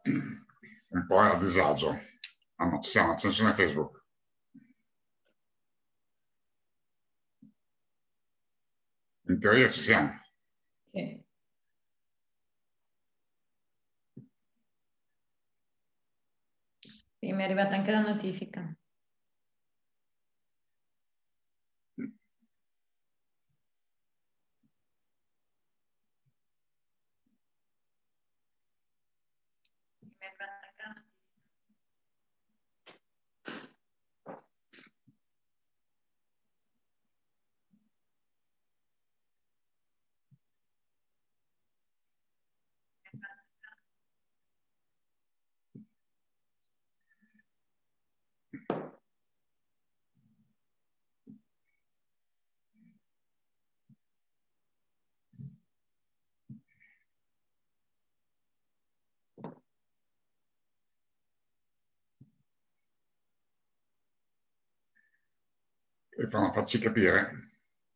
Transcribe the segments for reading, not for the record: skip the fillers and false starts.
un po' a disagio. Ah, no, ci siamo, accensione Facebook. In teoria ci siamo. Sì. Sì, mi è arrivata anche la notifica. E farci capire.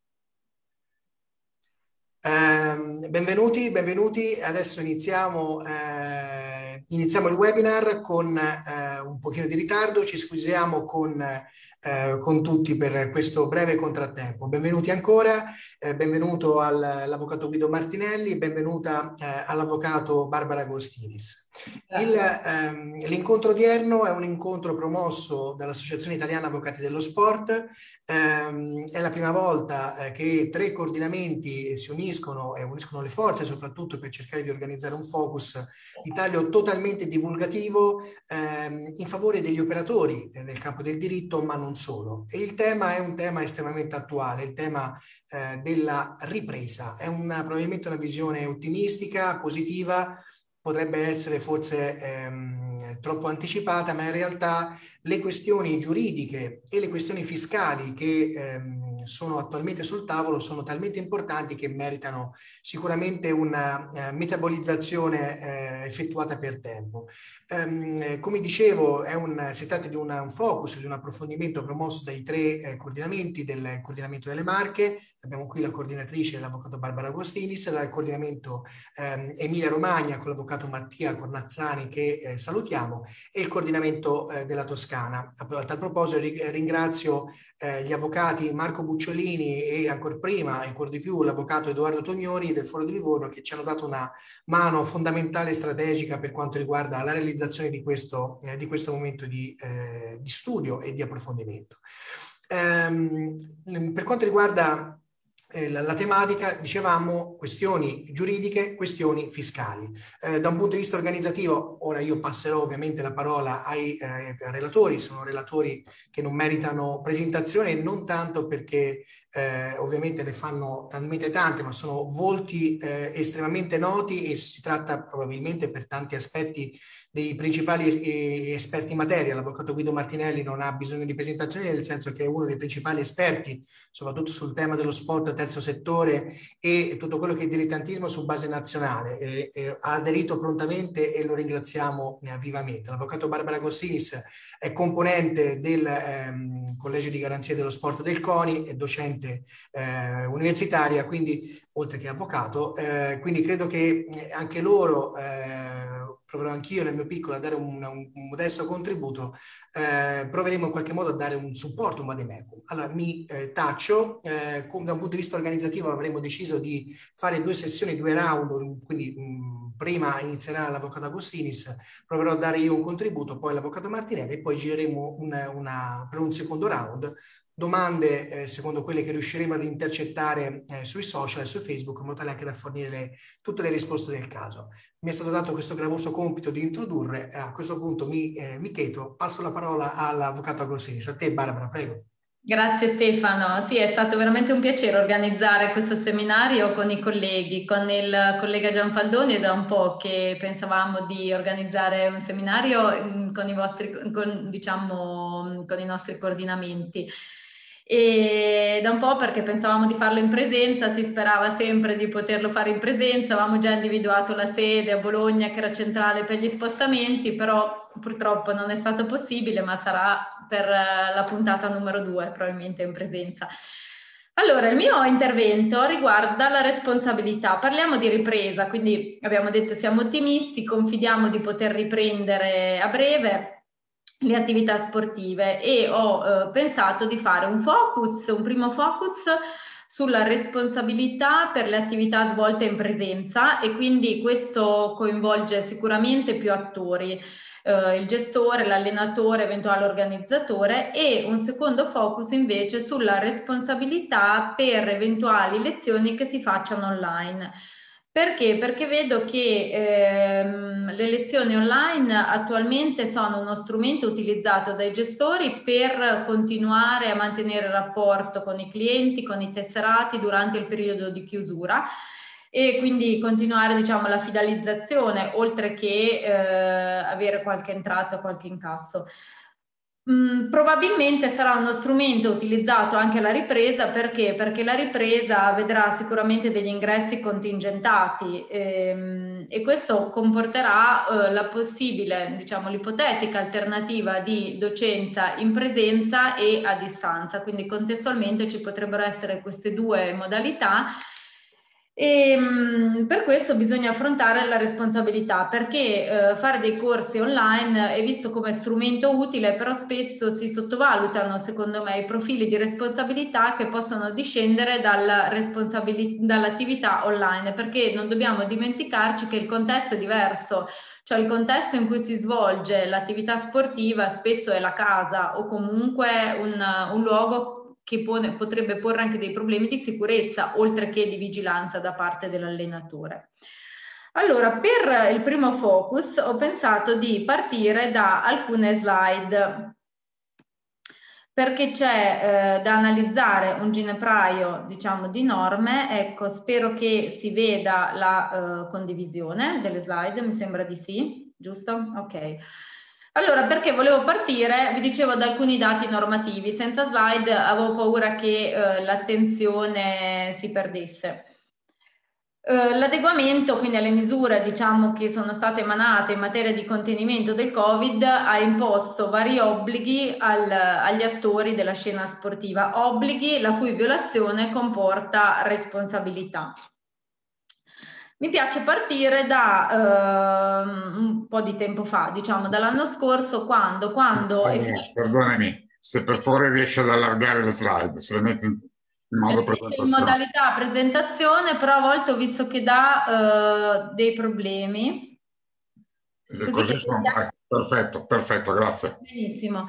Benvenuti, benvenuti. Adesso iniziamo il webinar con un pochino di ritardo. Ci scusiamo con tutti per questo breve contrattempo. Benvenuti ancora, benvenuto all'avvocato Guido Martinelli, benvenuta all'avvocato Barbara Agostinis. L'incontro odierno è un incontro promosso dall'Associazione Italiana Avvocati dello Sport. È la prima volta che 3 coordinamenti si uniscono e uniscono le forze soprattutto per cercare di organizzare un focus di taglio totalmente divulgativo in favore degli operatori nel campo del diritto, ma non solo. E il tema è un tema estremamente attuale, il tema della ripresa. È probabilmente una visione ottimistica, positiva, potrebbe essere forse troppo anticipata, ma in realtà le questioni giuridiche e le questioni fiscali che sono attualmente sul tavolo sono talmente importanti che meritano sicuramente una metabolizzazione effettuata per tempo. Come dicevo, si tratta di un focus, di un approfondimento promosso dai 3 coordinamenti del coordinamento delle Marche. Abbiamo qui la coordinatrice, l'avvocato Barbara Agostinis, dal coordinamento Emilia Romagna con l'avvocato Mattia Cornazzani che salutiamo, e il coordinamento della Toscana. A tal proposito ringrazio gli avvocati Marco Bucciolini e ancora prima e ancora di più l'avvocato Edoardo Tognoni del Foro di Livorno, che ci hanno dato una mano fondamentale e strategica per quanto riguarda la realizzazione di questo momento di studio e di approfondimento. Per quanto riguarda la tematica, dicevamo, questioni giuridiche, questioni fiscali. Da un punto di vista organizzativo, ora io passerò ovviamente la parola ai relatori. Sono relatori che non meritano presentazione, non tanto perché ovviamente ne fanno talmente tante, ma sono volti estremamente noti e si tratta probabilmente per tanti aspetti dei principali esperti in materia. L'avvocato Guido Martinelli non ha bisogno di presentazioni, nel senso che è uno dei principali esperti, soprattutto sul tema dello sport terzo settore e tutto quello che è dilettantismo su base nazionale. Ha aderito prontamente e lo ringraziamo vivamente. L'avvocato Barbara Agostinis è componente del Collegio di Garanzia dello Sport del CONI, è docente universitaria, quindi oltre che avvocato, quindi credo che anche loro proverò anch'io nel mio piccolo a dare un modesto contributo, proveremo in qualche modo a dare un supporto, un vademecum. Allora mi taccio, da un punto di vista organizzativo avremo deciso di fare 2 sessioni, 2 round, quindi prima inizierà l'avvocato Agostinis, proverò a dare io un contributo, poi l'avvocato Martinelli e poi gireremo per un secondo round. Domande secondo quelle che riusciremo ad intercettare sui social e su Facebook, in modo tale anche da fornire tutte le risposte del caso. Mi è stato dato questo gravoso compito di introdurre. A questo punto mi cheto, passo la parola all'avvocato Agostinis. A te Barbara, prego. Grazie Stefano, sì, è stato veramente un piacere organizzare questo seminario con i colleghi, con il collega Gianfaldoni. È da un po' che pensavamo di organizzare un seminario con i nostri coordinamenti. E da un po' perché pensavamo di farlo in presenza, si sperava sempre di poterlo fare in presenza, avevamo già individuato la sede a Bologna che era centrale per gli spostamenti, però purtroppo non è stato possibile, ma sarà per la puntata numero 2 probabilmente in presenza. Allora, il mio intervento riguarda la responsabilità. Parliamo di ripresa, quindi abbiamo detto siamo ottimisti, confidiamo di poter riprendere a breve le attività sportive e ho pensato di fare un primo focus sulla responsabilità per le attività svolte in presenza, e quindi questo coinvolge sicuramente più attori. Il gestore, l'allenatore, eventuale organizzatore, e un secondo focus invece sulla responsabilità per eventuali lezioni che si facciano online. Perché? Perché vedo che le lezioni online attualmente sono uno strumento utilizzato dai gestori per continuare a mantenere il rapporto con i clienti, con i tesserati durante il periodo di chiusura, e quindi continuare, diciamo, la fidelizzazione, oltre che avere qualche entrata o qualche incasso. Probabilmente sarà uno strumento utilizzato anche alla ripresa. Perché? Perché la ripresa vedrà sicuramente degli ingressi contingentati, e questo comporterà la possibile, diciamo, l'ipotetica alternativa di docenza in presenza e a distanza. Quindi contestualmente ci potrebbero essere queste due modalità. E per questo bisogna affrontare la responsabilità, perché fare dei corsi online è visto come strumento utile, però spesso si sottovalutano, secondo me, i profili di responsabilità che possono discendere dall'attività online, perché non dobbiamo dimenticarci che il contesto è diverso. Cioè il contesto in cui si svolge l'attività sportiva spesso è la casa, o comunque un luogo che potrebbe porre anche dei problemi di sicurezza, oltre che di vigilanza da parte dell'allenatore. Allora, per il primo focus ho pensato di partire da alcune slide, perché c'è da analizzare un ginepraio, diciamo, di norme. Ecco, spero che si veda la condivisione delle slide, mi sembra di sì, giusto? Ok. Allora, perché volevo partire, vi dicevo, da alcuni dati normativi. Senza slide avevo paura che l'attenzione si perdesse. L'adeguamento quindi alle misure, diciamo, che sono state emanate in materia di contenimento del Covid ha imposto vari obblighi agli attori della scena sportiva, obblighi la cui violazione comporta responsabilità. Mi piace partire da un po' di tempo fa, diciamo dall'anno scorso, quando Perdonami, se per favore riesci ad allargare le slide, se le metti in modo presentazione. In modalità presentazione, però a volte ho visto che dà dei problemi. Così sono... perfetto, grazie. Benissimo.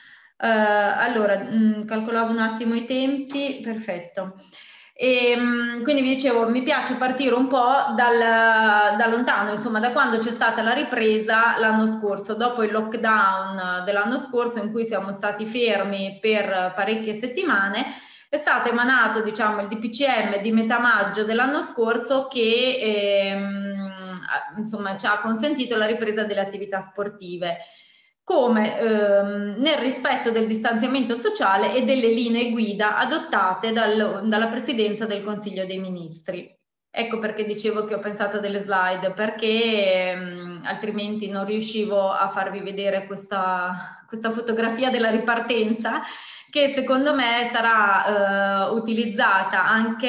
Allora, calcolavo un attimo i tempi, perfetto. E, quindi vi dicevo, mi piace partire un po' da lontano, insomma, da quando c'è stata la ripresa l'anno scorso, dopo il lockdown dell'anno scorso, in cui siamo stati fermi per parecchie settimane. È stato emanato, diciamo, il DPCM di metà maggio dell'anno scorso che insomma, ci ha consentito la ripresa delle attività sportive, come nel rispetto del distanziamento sociale e delle linee guida adottate dalla Presidenza del Consiglio dei Ministri. Ecco perché dicevo che ho pensato delle slide, perché altrimenti non riuscivo a farvi vedere questa fotografia della ripartenza, che secondo me sarà utilizzata anche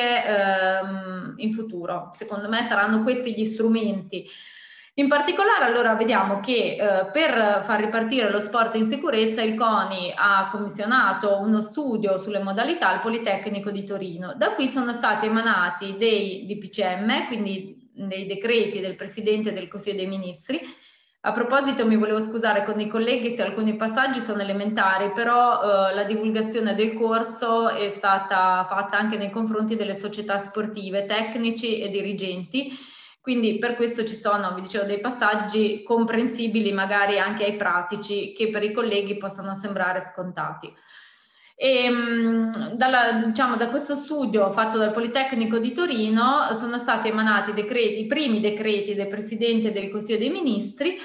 in futuro. Secondo me saranno questi gli strumenti. In particolare, allora, vediamo che per far ripartire lo sport in sicurezza il CONI ha commissionato uno studio sulle modalità al Politecnico di Torino. Da qui sono stati emanati dei DPCM, quindi dei decreti del Presidente del Consiglio dei Ministri. A proposito, mi volevo scusare con i colleghi se alcuni passaggi sono elementari, però la divulgazione del corso è stata fatta anche nei confronti delle società sportive, tecnici e dirigenti. Quindi per questo ci sono, vi dicevo, dei passaggi comprensibili magari anche ai pratici, che per i colleghi possono sembrare scontati. E, diciamo, da questo studio fatto dal Politecnico di Torino sono stati emanati i primi decreti del Presidente del Consiglio dei Ministri,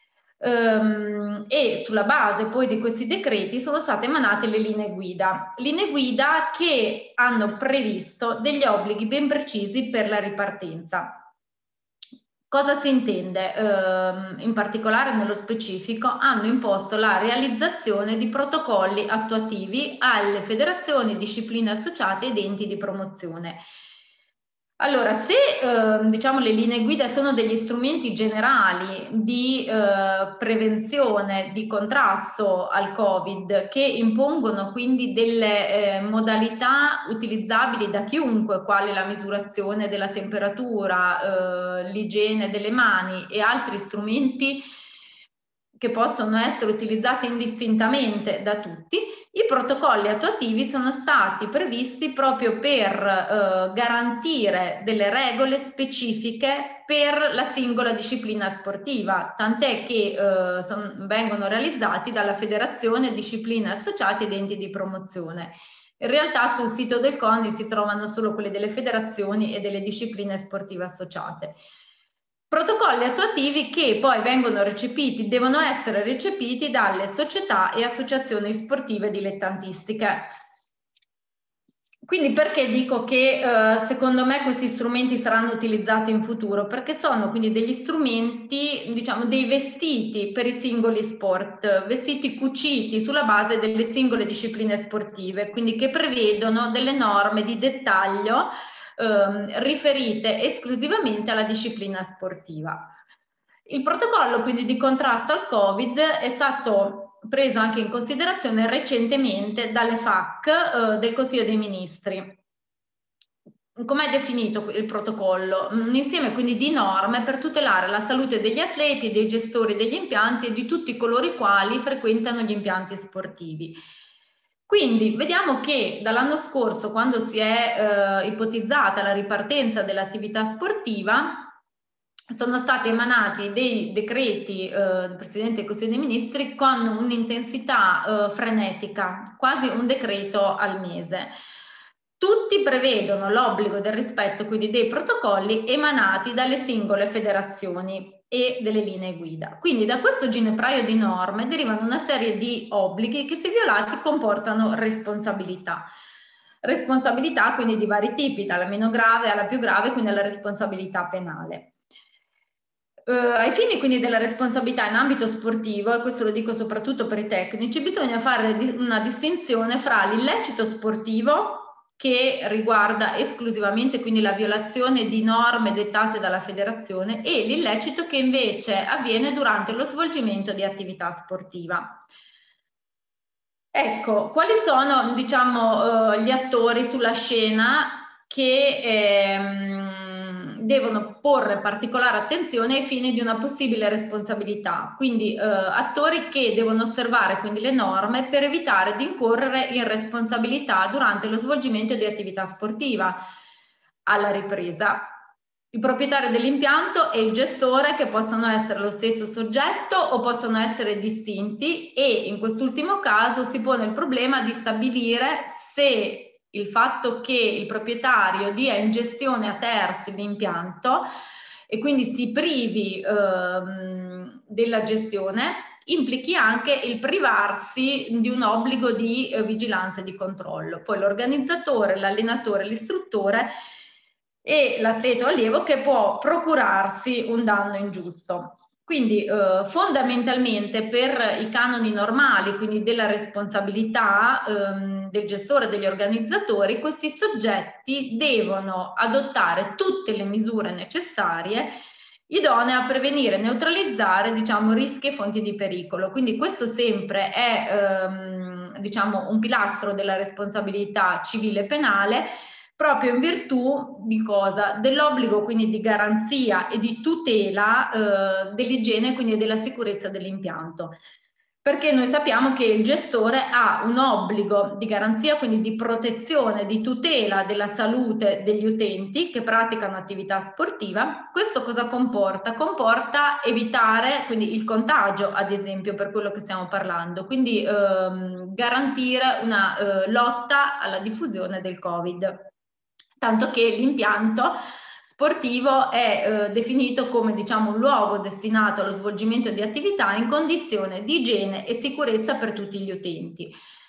e sulla base poi di questi decreti sono state emanate le linee guida che hanno previsto degli obblighi ben precisi per la ripartenza. Cosa si intende? In particolare nello specifico hanno imposto la realizzazione di protocolli attuativi alle federazioni, discipline associate ed enti di promozione. Allora, se diciamo le linee guida sono degli strumenti generali di prevenzione, di contrasto al Covid, che impongono quindi delle modalità utilizzabili da chiunque, quale la misurazione della temperatura, l'igiene delle mani e altri strumenti che possono essere utilizzati indistintamente da tutti, i protocolli attuativi sono stati previsti proprio per garantire delle regole specifiche per la singola disciplina sportiva, tant'è che vengono realizzati dalla Federazione Discipline Associate ed Enti di Promozione. In realtà sul sito del CONI si trovano solo quelle delle federazioni e delle discipline sportive associate. Protocolli attuativi che poi vengono recepiti, devono essere recepiti dalle società e associazioni sportive dilettantistiche. Quindi perché dico che secondo me questi strumenti saranno utilizzati in futuro? Perché sono quindi degli strumenti, diciamo, dei vestiti per i singoli sport, vestiti cuciti sulla base delle singole discipline sportive, quindi che prevedono delle norme di dettaglio riferite esclusivamente alla disciplina sportiva. Il protocollo quindi di contrasto al Covid è stato preso anche in considerazione recentemente dalle FAC del Consiglio dei Ministri. Com'è definito il protocollo? Un insieme quindi di norme per tutelare la salute degli atleti, dei gestori degli impianti e di tutti coloro i quali frequentano gli impianti sportivi. Quindi vediamo che dall'anno scorso, quando si è ipotizzata la ripartenza dell'attività sportiva, sono stati emanati dei decreti del Presidente del Consiglio dei Ministri con un'intensità frenetica, quasi un decreto al mese. Tutti prevedono l'obbligo del rispetto quindi dei protocolli emanati dalle singole federazioni e delle linee guida. Quindi da questo ginepraio di norme derivano una serie di obblighi che, se violati, comportano responsabilità. Responsabilità quindi di vari tipi, dalla meno grave alla più grave, quindi alla responsabilità penale. Ai fini quindi della responsabilità in ambito sportivo, e questo lo dico soprattutto per i tecnici, bisogna fare una distinzione fra l'illecito sportivo, che riguarda esclusivamente quindi la violazione di norme dettate dalla federazione, e l'illecito che invece avviene durante lo svolgimento di attività sportiva. Ecco, quali sono, diciamo, gli attori sulla scena che devono porre particolare attenzione ai fini di una possibile responsabilità, quindi attori che devono osservare quindi le norme per evitare di incorrere in responsabilità durante lo svolgimento di attività sportiva alla ripresa. Il proprietario dell'impianto e il gestore, che possono essere lo stesso soggetto o possono essere distinti, e in quest'ultimo caso si pone il problema di stabilire se il fatto che il proprietario dia in gestione a terzi l'impianto e quindi si privi della gestione implichi anche il privarsi di un obbligo di vigilanza e di controllo. Poi l'organizzatore, l'allenatore, l'istruttore e l'atleta o allievo che può procurarsi un danno ingiusto. Quindi fondamentalmente per i canoni normali, quindi della responsabilità del gestore e degli organizzatori, questi soggetti devono adottare tutte le misure necessarie idonee a prevenire e neutralizzare, diciamo, rischi e fonti di pericolo. Quindi questo sempre è diciamo, un pilastro della responsabilità civile e penale, proprio in virtù di cosa? Dell'obbligo quindi di garanzia e di tutela dell'igiene, quindi della sicurezza dell'impianto. Perché noi sappiamo che il gestore ha un obbligo di garanzia, quindi di protezione, di tutela della salute degli utenti che praticano attività sportiva. Questo cosa comporta? Comporta evitare quindi il contagio, ad esempio, per quello che stiamo parlando, quindi garantire una lotta alla diffusione del Covid. Tanto che l'impianto sportivo è definito come, diciamo, un luogo destinato allo svolgimento di attività in condizione di igiene e sicurezza per tutti gli utenti.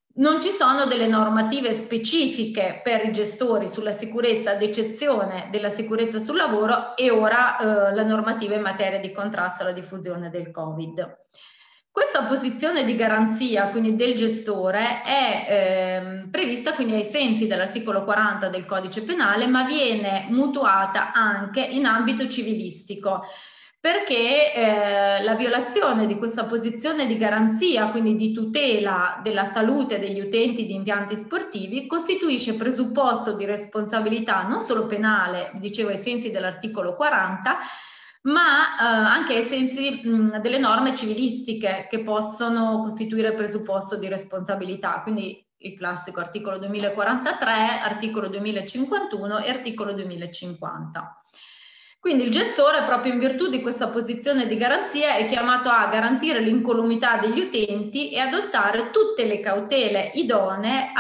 Non ci sono delle normative specifiche per i gestori sulla sicurezza, ad eccezione della sicurezza sul lavoro e ora la normativa in materia di contrasto alla diffusione del Covid. Questa posizione di garanzia, quindi del gestore, è prevista quindi ai sensi dell'articolo 40 del Codice Penale, ma viene mutuata anche in ambito civilistico, perché la violazione di questa posizione di garanzia, quindi di tutela della salute degli utenti di impianti sportivi, costituisce presupposto di responsabilità non solo penale, dicevo ai sensi dell'articolo 40, ma anche ai sensi delle norme civilistiche che possono costituire presupposto di responsabilità, quindi il classico articolo 2043, articolo 2051 e articolo 2050. Quindi il gestore, proprio in virtù di questa posizione di garanzia, è chiamato a garantire l'incolumità degli utenti e adottare tutte le cautele idonee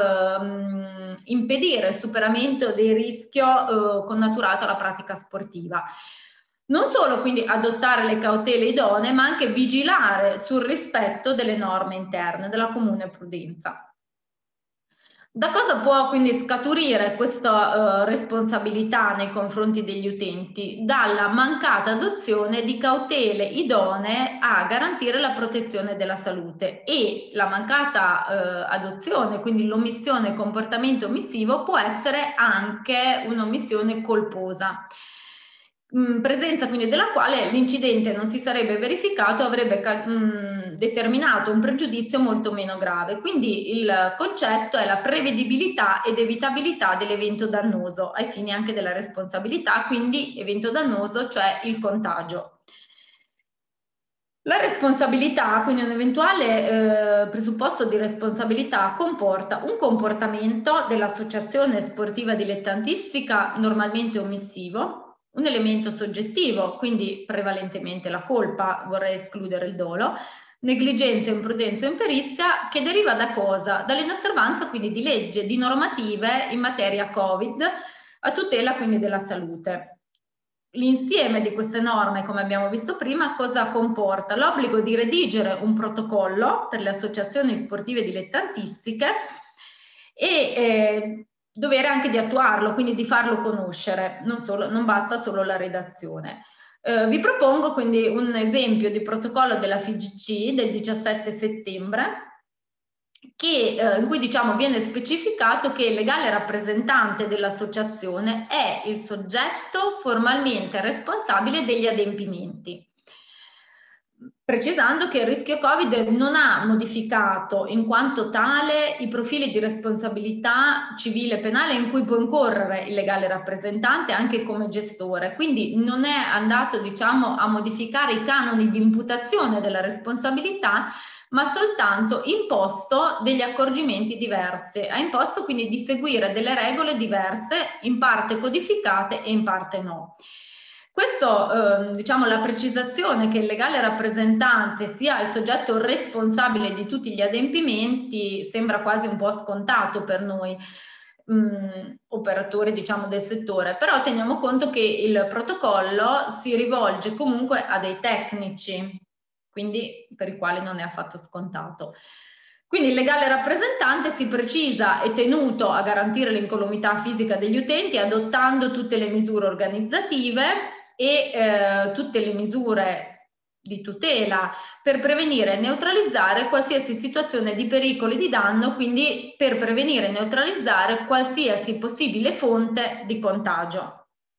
a impedire il superamento dei rischi connaturato alla pratica sportiva. Non solo quindi adottare le cautele idonee, ma anche vigilare sul rispetto delle norme interne, della comune prudenza. Da cosa può quindi scaturire questa responsabilità nei confronti degli utenti? Dalla mancata adozione di cautele idonee a garantire la protezione della salute, e la mancata adozione, quindi l'omissione, comportamento omissivo, può essere anche un'omissione colposa, presenza quindi della quale l'incidente non si sarebbe verificato, avrebbe determinato un pregiudizio molto meno grave. Quindi il concetto è la prevedibilità ed evitabilità dell'evento dannoso ai fini anche della responsabilità, quindi evento dannoso, cioè il contagio. La responsabilità, quindi un eventuale presupposto di responsabilità, comporta un comportamento dell'associazione sportiva dilettantistica normalmente omissivo, un elemento soggettivo, quindi prevalentemente la colpa, vorrei escludere il dolo, negligenza, imprudenza o imperizia, che deriva da cosa? Dall'inosservanza quindi di legge, di normative in materia Covid, a tutela quindi della salute. L'insieme di queste norme, come abbiamo visto prima, cosa comporta? L'obbligo di redigere un protocollo per le associazioni sportive dilettantistiche e dovere anche di attuarlo, quindi di farlo conoscere, non basta solo la redazione. Vi propongo quindi un esempio di protocollo della FIGC del 17 settembre, in cui viene specificato che il legale rappresentante dell'associazione è il soggetto formalmente responsabile degli adempimenti, precisando che il rischio Covid non ha modificato in quanto tale i profili di responsabilità civile e penale in cui può incorrere il legale rappresentante anche come gestore, quindi non è andato a modificare i canoni di imputazione della responsabilità, ma soltanto imposto degli accorgimenti diversi, ha imposto quindi di seguire delle regole diverse, in parte codificate e in parte no. Questo, la precisazione che il legale rappresentante sia il soggetto responsabile di tutti gli adempimenti sembra quasi un po' scontato per noi operatori del settore, però teniamo conto che il protocollo si rivolge comunque a dei tecnici, quindi per i quali non è affatto scontato. Quindi il legale rappresentante, si precisa, è tenuto a garantire l'incolumità fisica degli utenti adottando tutte le misure organizzative e tutte le misure di tutela per prevenire e neutralizzare qualsiasi situazione di pericolo e di danno, quindi per prevenire e neutralizzare qualsiasi possibile fonte di contagio.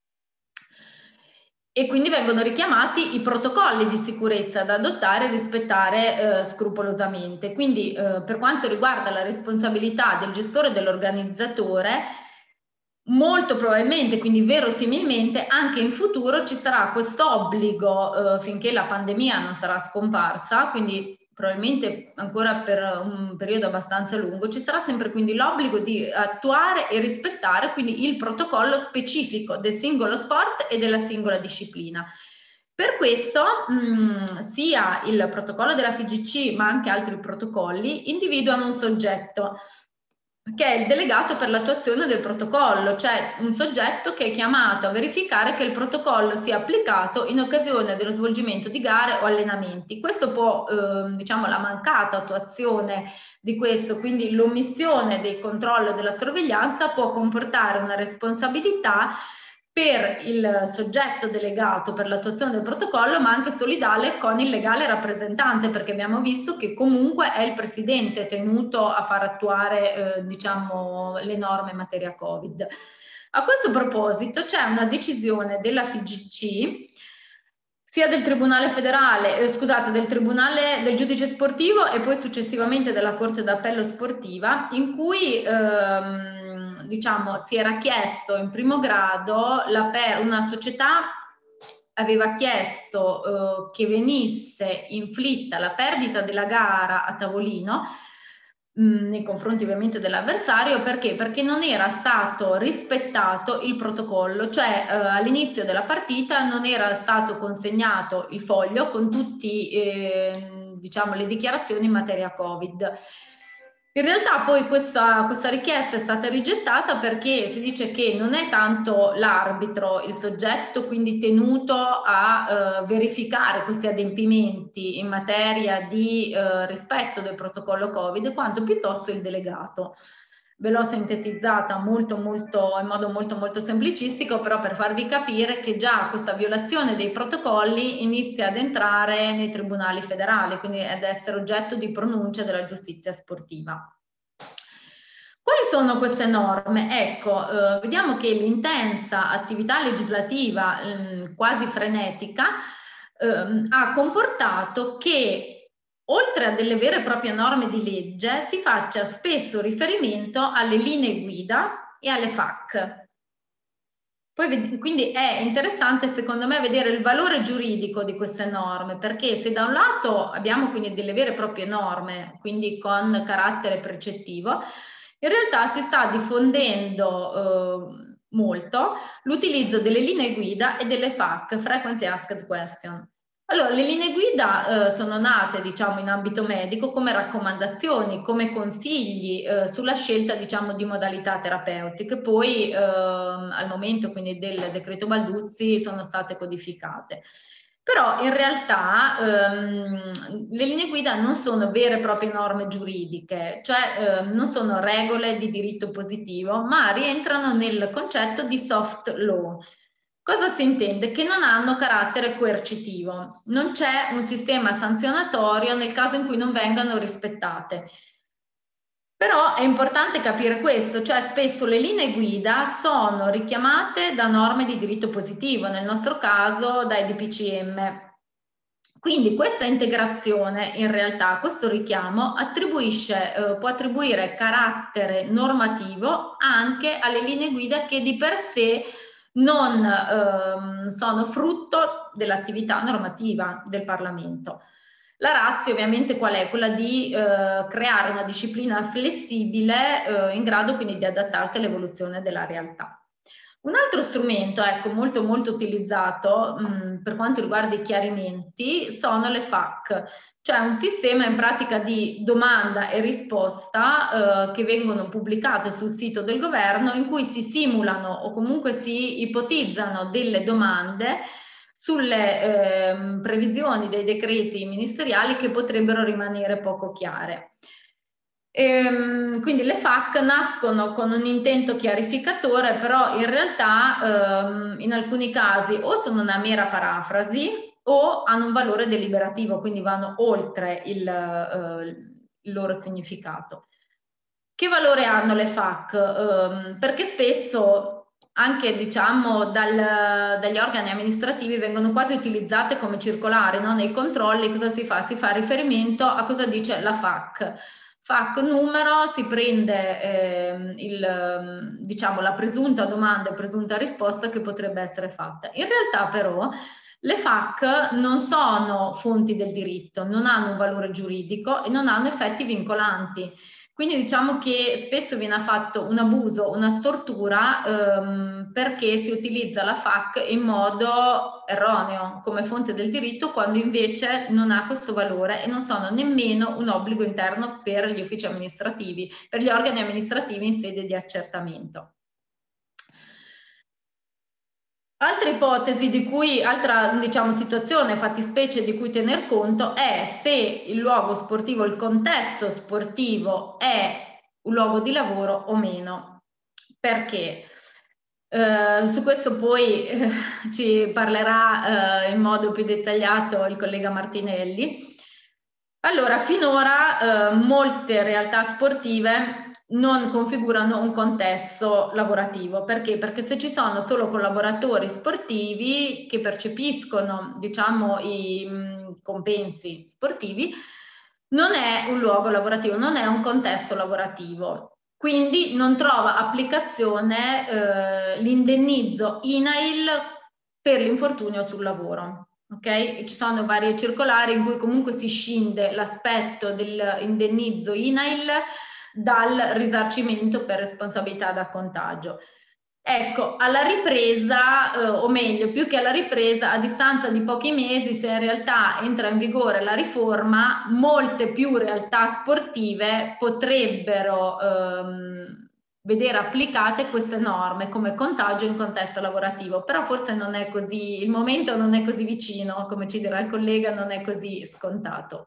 E quindi vengono richiamati i protocolli di sicurezza da adottare e rispettare scrupolosamente. Quindi per quanto riguarda la responsabilità del gestore e dell'organizzatore, molto probabilmente, quindi verosimilmente, anche in futuro ci sarà questo obbligo finché la pandemia non sarà scomparsa, quindi probabilmente ancora per un periodo abbastanza lungo, ci sarà sempre quindi l'obbligo di attuare e rispettare quindi il protocollo specifico del singolo sport e della singola disciplina. Per questo sia il protocollo della FIGC ma anche altri protocolli individuano un soggetto che è il delegato per l'attuazione del protocollo, cioè un soggetto che è chiamato a verificare che il protocollo sia applicato in occasione dello svolgimento di gare o allenamenti. Questo può, diciamo, la mancata attuazione di questo, quindi l'omissione del controllo e della sorveglianza, può comportare una responsabilità per il soggetto delegato per l'attuazione del protocollo, ma anche solidale con il legale rappresentante, perché abbiamo visto che comunque è il presidente tenuto a far attuare diciamo, le norme in materia Covid. A questo proposito c'è una decisione della FIGC, sia del Tribunale federale, scusate, del giudice sportivo e poi successivamente della Corte d'Appello sportiva, in cui diciamo, si era chiesto in primo grado, una società aveva chiesto che venisse inflitta la perdita della gara a tavolino nei confronti ovviamente dell'avversario. Perché? Perché non era stato rispettato il protocollo, cioè all'inizio della partita non era stato consegnato il foglio con tutti diciamo, le dichiarazioni in materia Covid. In realtà poi questa richiesta è stata rigettata perché si dice che non è tanto l'arbitro il soggetto quindi tenuto a verificare questi adempimenti in materia di rispetto del protocollo Covid, quanto piuttosto il delegato. Ve l'ho sintetizzata in modo molto semplicistico, però per farvi capire che già questa violazione dei protocolli inizia ad entrare nei tribunali federali, quindi ad essere oggetto di pronuncia della giustizia sportiva. Quali sono queste norme? Ecco, vediamo che l'intensa attività legislativa quasi frenetica ha comportato che oltre a delle vere e proprie norme di legge, si faccia spesso riferimento alle linee guida e alle FAQ. Poi, quindi è interessante secondo me vedere il valore giuridico di queste norme, perché se da un lato abbiamo quindi delle vere e proprie norme, quindi con carattere precettivo, in realtà si sta diffondendo molto l'utilizzo delle linee guida e delle FAQ, Frequently Asked Question. Allora, le linee guida sono nate, diciamo, in ambito medico come raccomandazioni, come consigli sulla scelta, diciamo, di modalità terapeutiche, poi al momento quindi del decreto Balduzzi sono state codificate. Però in realtà le linee guida non sono vere e proprie norme giuridiche, cioè non sono regole di diritto positivo, ma rientrano nel concetto di soft law. Cosa si intende? Che non hanno carattere coercitivo, non c'è un sistema sanzionatorio nel caso in cui non vengano rispettate. Però è importante capire questo, cioè spesso le linee guida sono richiamate da norme di diritto positivo, nel nostro caso dai DPCM. Quindi questa integrazione, in realtà, questo richiamo può attribuire carattere normativo anche alle linee guida che di per sé non sono frutto dell'attività normativa del Parlamento. La ratio ovviamente qual è? Quella di creare una disciplina flessibile in grado quindi di adattarsi all'evoluzione della realtà. Un altro strumento, ecco, molto utilizzato per quanto riguarda i chiarimenti sono le FAQ, cioè un sistema in pratica di domanda e risposta che vengono pubblicate sul sito del governo in cui si simulano o comunque si ipotizzano delle domande sulle previsioni dei decreti ministeriali che potrebbero rimanere poco chiare. Quindi le FAQ nascono con un intento chiarificatore, però in realtà in alcuni casi o sono una mera parafrasi o hanno un valore deliberativo, quindi vanno oltre il loro significato. Che valore hanno le FAQ? Perché spesso anche diciamo dagli organi amministrativi vengono quasi utilizzate come circolari, no? Nei controlli cosa si fa? Si fa riferimento a cosa dice la FAQ. FAQ numero, si prende diciamo, la presunta domanda e presunta risposta che potrebbe essere fatta. In realtà però le FAQ non sono fonti del diritto, non hanno un valore giuridico e non hanno effetti vincolanti. Quindi diciamo che spesso viene fatto un abuso, una stortura, perché si utilizza la FAQ in modo erroneo come fonte del diritto, quando invece non ha questo valore e non sono nemmeno un obbligo interno per gli uffici amministrativi, per gli organi amministrativi in sede di accertamento. Altra ipotesi di cui, altra diciamo situazione, fattispecie di cui tener conto è se il luogo sportivo, il contesto sportivo è un luogo di lavoro o meno. Perché? Su questo poi ci parlerà in modo più dettagliato il collega Martinelli. Allora, finora molte realtà sportive non configurano un contesto lavorativo. Perché? Perché se ci sono solo collaboratori sportivi che percepiscono, diciamo, i compensi sportivi, non è un luogo lavorativo, non è un contesto lavorativo. Quindi non trova applicazione l'indennizzo INAIL per l'infortunio sul lavoro. Okay? Ci sono varie circolari in cui comunque si scinde l'aspetto dell'indennizzo INAIL dal risarcimento per responsabilità da contagio. Ecco, alla ripresa, o meglio, più che alla ripresa, a distanza di pochi mesi, se in realtà entra in vigore la riforma, molte più realtà sportive potrebbero vedere applicate queste norme come contagio in contesto lavorativo, però forse non è così, il momento non è così vicino, come ci dirà il collega, non è così scontato.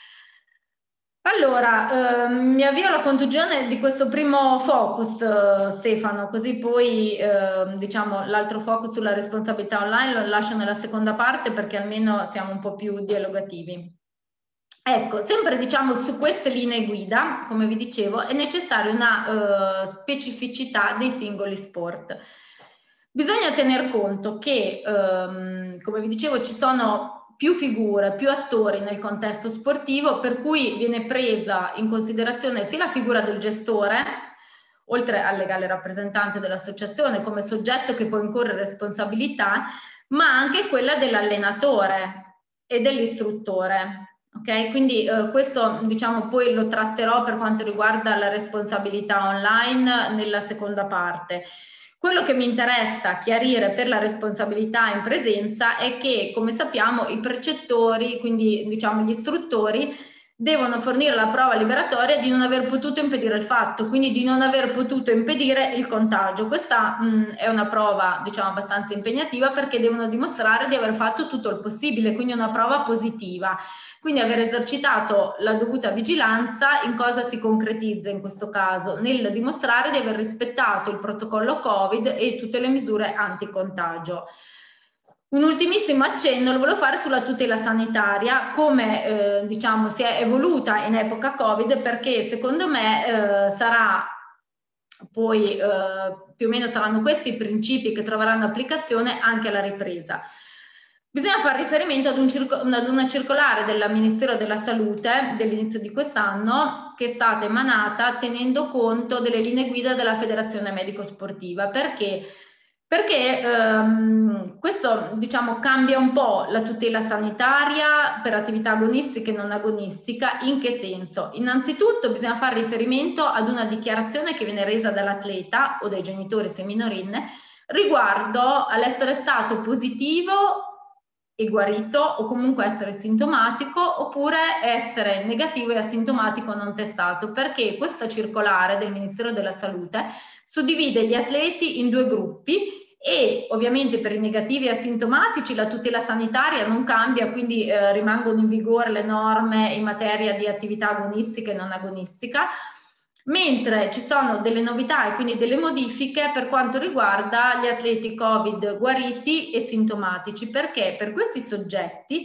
Allora, mi avvio alla conclusione di questo primo focus, Stefano, così poi diciamo l'altro focus sulla responsabilità online lo lascio nella seconda parte perché almeno siamo un po' più dialogativi. Ecco, sempre diciamo su queste linee guida, come vi dicevo, è necessaria una specificità dei singoli sport. Bisogna tener conto che, come vi dicevo, ci sono più figure, più attori nel contesto sportivo, per cui viene presa in considerazione sia la figura del gestore, oltre al legale rappresentante dell'associazione come soggetto che può incorrere responsabilità, ma anche quella dell'allenatore e dell'istruttore. Ok, quindi questo diciamo poi lo tratterò per quanto riguarda la responsabilità online nella seconda parte. Quello che mi interessa chiarire per la responsabilità in presenza è che, come sappiamo, i precettori, quindi diciamo gli istruttori, devono fornire la prova liberatoria di non aver potuto impedire il fatto, quindi di non aver potuto impedire il contagio. Questa è una prova, diciamo, abbastanza impegnativa perché devono dimostrare di aver fatto tutto il possibile, quindi una prova positiva. Quindi aver esercitato la dovuta vigilanza in cosa si concretizza in questo caso? Nel dimostrare di aver rispettato il protocollo Covid e tutte le misure anticontagio. Un ultimissimo accenno lo volevo fare sulla tutela sanitaria, come diciamo si è evoluta in epoca Covid, perché secondo me sarà poi più o meno saranno questi i principi che troveranno applicazione anche alla ripresa. Bisogna fare riferimento ad una circolare del Ministero della Salute dell'inizio di quest'anno che è stata emanata tenendo conto delle linee guida della Federazione Medico Sportiva. Perché? Perché questo diciamo cambia un po' la tutela sanitaria per attività agonistiche e non agonistica. In che senso? Innanzitutto bisogna fare riferimento ad una dichiarazione che viene resa dall'atleta o dai genitori se minorenne riguardo all'essere stato positivo e guarito o comunque essere sintomatico oppure essere negativo e asintomatico non testato, perché questa circolare del Ministero della Salute suddivide gli atleti in due gruppi e ovviamente per i negativi e asintomatici la tutela sanitaria non cambia, quindi rimangono in vigore le norme in materia di attività agonistica e non agonistica, mentre ci sono delle novità e quindi delle modifiche per quanto riguarda gli atleti Covid guariti e sintomatici, perché per questi soggetti,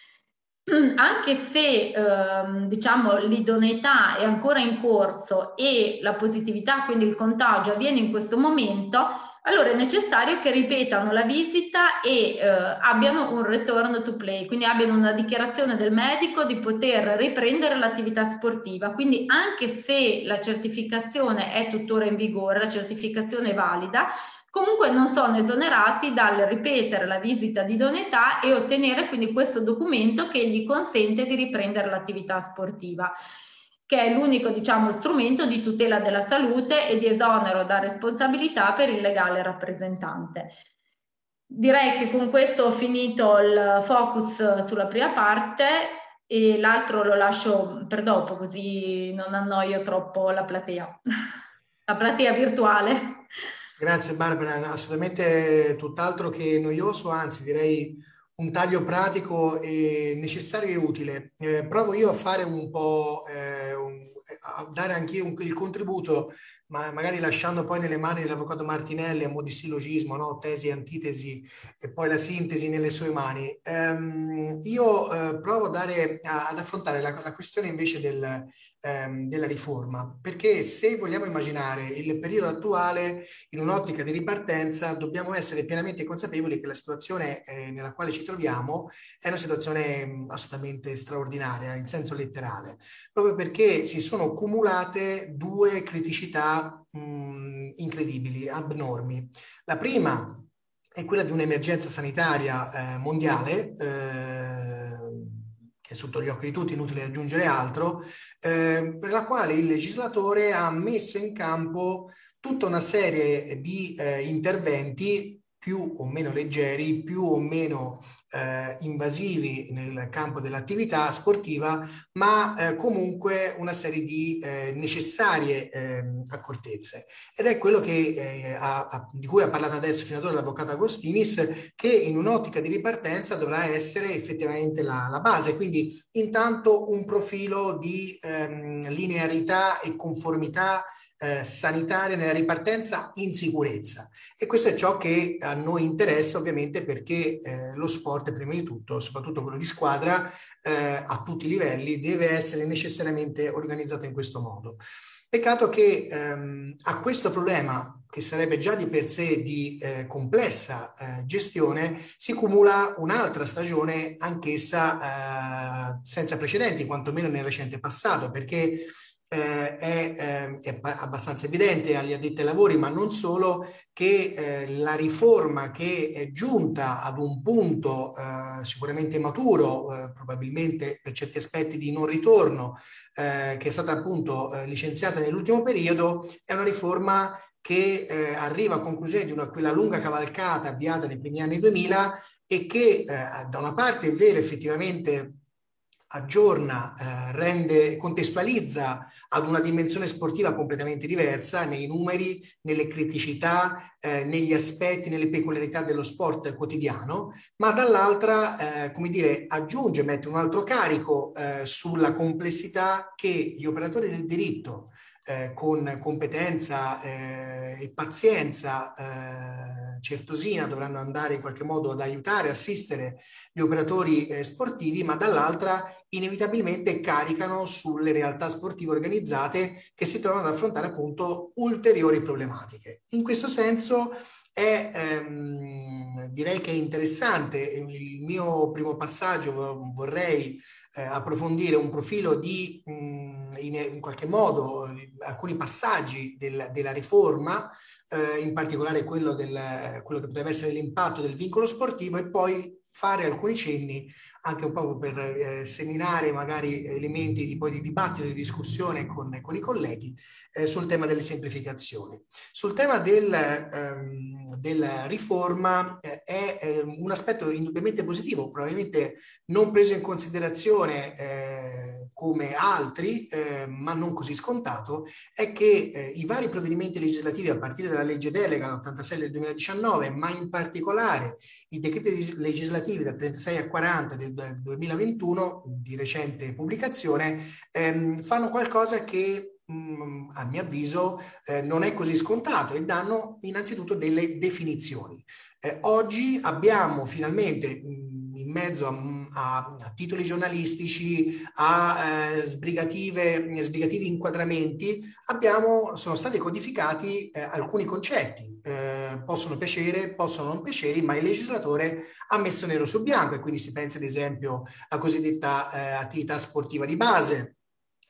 anche se diciamo l'idoneità è ancora in corso e la positività, quindi il contagio, avviene in questo momento, allora è necessario che ripetano la visita e abbiano un return to play, quindi abbiano una dichiarazione del medico di poter riprendere l'attività sportiva. Quindi anche se la certificazione è tuttora in vigore, la certificazione è valida, comunque non sono esonerati dal ripetere la visita di idoneità e ottenere quindi questo documento che gli consente di riprendere l'attività sportiva. che è l'unico, diciamo, strumento di tutela della salute e di esonero da responsabilità per il legale rappresentante. Direi che con questo ho finito il focus sulla prima parte e l'altro lo lascio per dopo, così non annoio troppo la platea, la platea virtuale. Grazie Barbara, assolutamente tutt'altro che noioso, anzi direi un taglio pratico e necessario e utile. Provo io a fare un po', a dare anch'io il contributo, ma magari lasciando poi nelle mani dell'avvocato Martinelli a mo' di sillogismo, no? Tesi e antitesi e poi la sintesi nelle sue mani. Io provo ad affrontare la questione invece della riforma, perché se vogliamo immaginare il periodo attuale in un'ottica di ripartenza, dobbiamo essere pienamente consapevoli che la situazione nella quale ci troviamo è una situazione assolutamente straordinaria in senso letterale, proprio perché si sono cumulate due criticità incredibili, abnormi. La prima è quella di un'emergenza sanitaria mondiale, che è sotto gli occhi di tutti, inutile aggiungere altro, per la quale il legislatore ha messo in campo tutta una serie di interventi più o meno leggeri, più o meno invasivi nel campo dell'attività sportiva, ma comunque una serie di necessarie accortezze. Ed è quello che, di cui ha parlato adesso fino ad ora l'avvocato Agostinis, che in un'ottica di ripartenza dovrà essere effettivamente la base. Quindi intanto un profilo di linearità e conformità sanitaria nella ripartenza in sicurezza, e questo è ciò che a noi interessa ovviamente, perché lo sport prima di tutto, soprattutto quello di squadra, a tutti i livelli deve essere necessariamente organizzato in questo modo. Peccato che a questo problema, che sarebbe già di per sé di complessa gestione, si cumula un'altra stagione, anch'essa senza precedenti, quantomeno nel recente passato, perché è abbastanza evidente agli addetti ai lavori, ma non solo, che la riforma che è giunta ad un punto sicuramente maturo, probabilmente per certi aspetti di non ritorno, che è stata appunto licenziata nell'ultimo periodo, è una riforma che arriva a conclusione di quella lunga cavalcata avviata nei primi anni 2000 e che da una parte è vero effettivamente aggiorna, contestualizza ad una dimensione sportiva completamente diversa nei numeri, nelle criticità, negli aspetti, nelle peculiarità dello sport quotidiano, ma dall'altra, come dire, aggiunge, mette un altro carico sulla complessità che gli operatori del diritto con competenza e pazienza certosina dovranno andare in qualche modo ad aiutare, assistere gli operatori sportivi, ma dall'altra inevitabilmente caricano sulle realtà sportive organizzate che si trovano ad affrontare appunto ulteriori problematiche. In questo senso direi che è interessante. Il mio primo passaggio vorrei approfondire un profilo di in qualche modo alcuni passaggi della riforma, in particolare quello che poteva essere l'impatto del vincolo sportivo, e poi fare alcuni cenni anche un po' per seminare magari elementi di dibattito, di discussione con i colleghi sul tema delle semplificazioni. Sul tema della riforma è un aspetto indubbiamente positivo, probabilmente non preso in considerazione come altri, ma non così scontato, è che i vari provvedimenti legislativi a partire dalla legge delega 86 del 2019, ma in particolare i decreti legislativi da 36 a 40 del 2021 di recente pubblicazione, fanno qualcosa che a mio avviso non è così scontato, e danno innanzitutto delle definizioni. Oggi abbiamo finalmente in mezzo a titoli giornalistici, a sbrigativi inquadramenti, sono stati codificati alcuni concetti. Possono piacere, possono non piacere, ma il legislatore ha messo nero su bianco, e quindi si pensa ad esempio alla cosiddetta attività sportiva di base,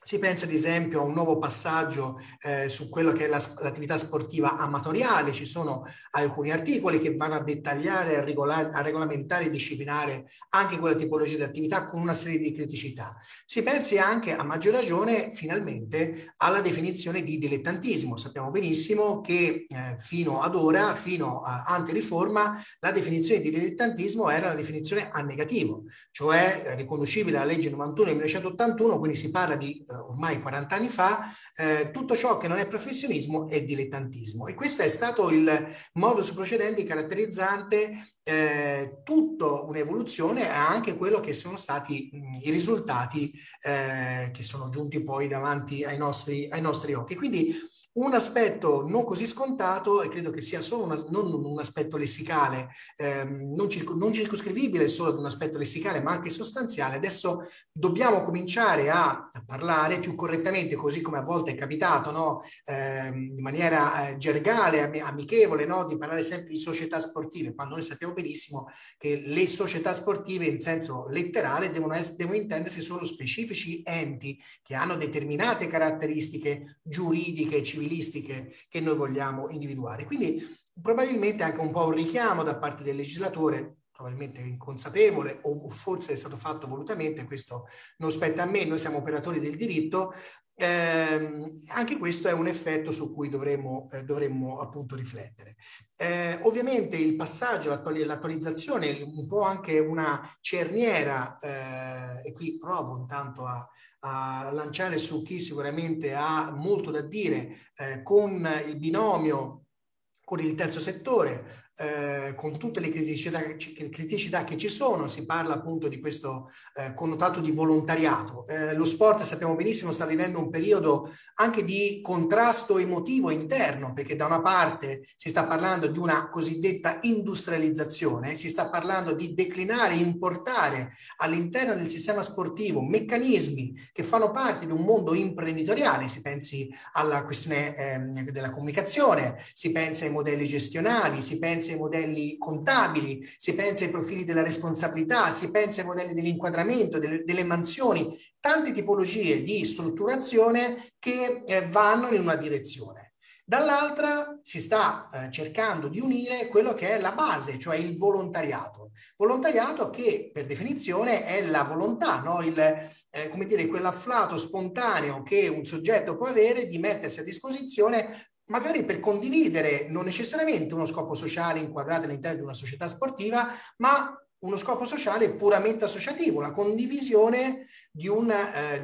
Si pensa ad esempio a un nuovo passaggio su quello che è l'attività sportiva amatoriale. Ci sono alcuni articoli che vanno a dettagliare, a regolamentare e disciplinare anche quella tipologia di attività con una serie di criticità. Si pensi anche, a maggior ragione, finalmente alla definizione di dilettantismo. Sappiamo benissimo che fino ad ora, fino a anteriforma, la definizione di dilettantismo era una definizione a negativo, cioè riconducibile alla legge 91 del 1981, quindi si parla di ormai 40 anni fa, tutto ciò che non è professionismo è dilettantismo. E questo è stato il modus procedendi caratterizzante tutta un'evoluzione, anche quello che sono stati i risultati che sono giunti poi davanti ai nostri occhi. Quindi un aspetto non così scontato, e credo che sia solo non un aspetto lessicale, non circoscrivibile solo ad un aspetto lessicale, ma anche sostanziale. Adesso dobbiamo cominciare a parlare più correttamente, così come a volte è capitato, no? In maniera gergale, amichevole, no? Di parlare sempre di società sportive, quando noi sappiamo benissimo che le società sportive in senso letterale devono intendersi solo specifici enti che hanno determinate caratteristiche giuridiche, civilistiche che noi vogliamo individuare. Quindi probabilmente anche un po' un richiamo da parte del legislatore, probabilmente inconsapevole o forse è stato fatto volutamente, questo non spetta a me, noi siamo operatori del diritto, anche questo è un effetto su cui dovremmo appunto riflettere. Ovviamente il passaggio, l'attualizzazione, un po' anche una cerniera, e qui provo intanto a lanciare su chi sicuramente ha molto da dire, con il binomio, con il terzo settore, con tutte le criticità che ci sono. Si parla appunto di questo connotato di volontariato. Lo sport, sappiamo benissimo, sta vivendo un periodo anche di contrasto emotivo interno, perché da una parte si sta parlando di una cosiddetta industrializzazione, si sta parlando di declinare, importare all'interno del sistema sportivo meccanismi che fanno parte di un mondo imprenditoriale. Si pensi alla questione della comunicazione, si pensa ai modelli gestionali, si pensa ai modelli contabili, si pensa ai profili della responsabilità, si pensa ai modelli dell'inquadramento, delle mansioni, tante tipologie di strutturazione che vanno in una direzione. Dall'altra si sta cercando di unire quello che è la base, cioè il volontariato. Volontariato che per definizione è la volontà, no? Come dire, quell'afflato spontaneo che un soggetto può avere di mettersi a disposizione magari per condividere non necessariamente uno scopo sociale inquadrato all'interno di una società sportiva, ma uno scopo sociale puramente associativo, la condivisione di uno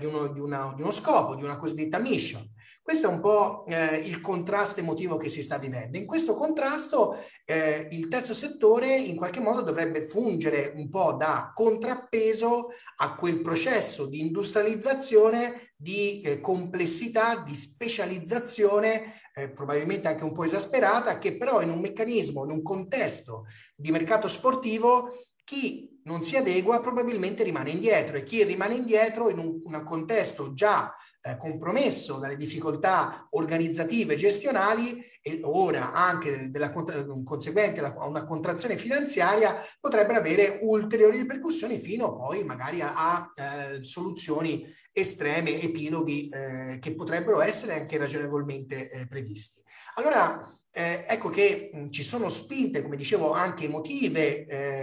scopo, di una cosiddetta mission. Questo è un po' il contrasto emotivo che si sta vivendo. In questo contrasto il terzo settore in qualche modo dovrebbe fungere un po' da contrappeso a quel processo di industrializzazione, di complessità, di specializzazione, probabilmente anche un po' esasperata, che però in un meccanismo, in un contesto di mercato sportivo, chi non si adegua probabilmente rimane indietro, e chi rimane indietro in un contesto già compromesso dalle difficoltà organizzative e gestionali, e ora anche conseguente a una contrazione finanziaria, potrebbero avere ulteriori ripercussioni fino poi magari a soluzioni estreme, epiloghi che potrebbero essere anche ragionevolmente previsti. Allora ecco che ci sono spinte, come dicevo, anche emotive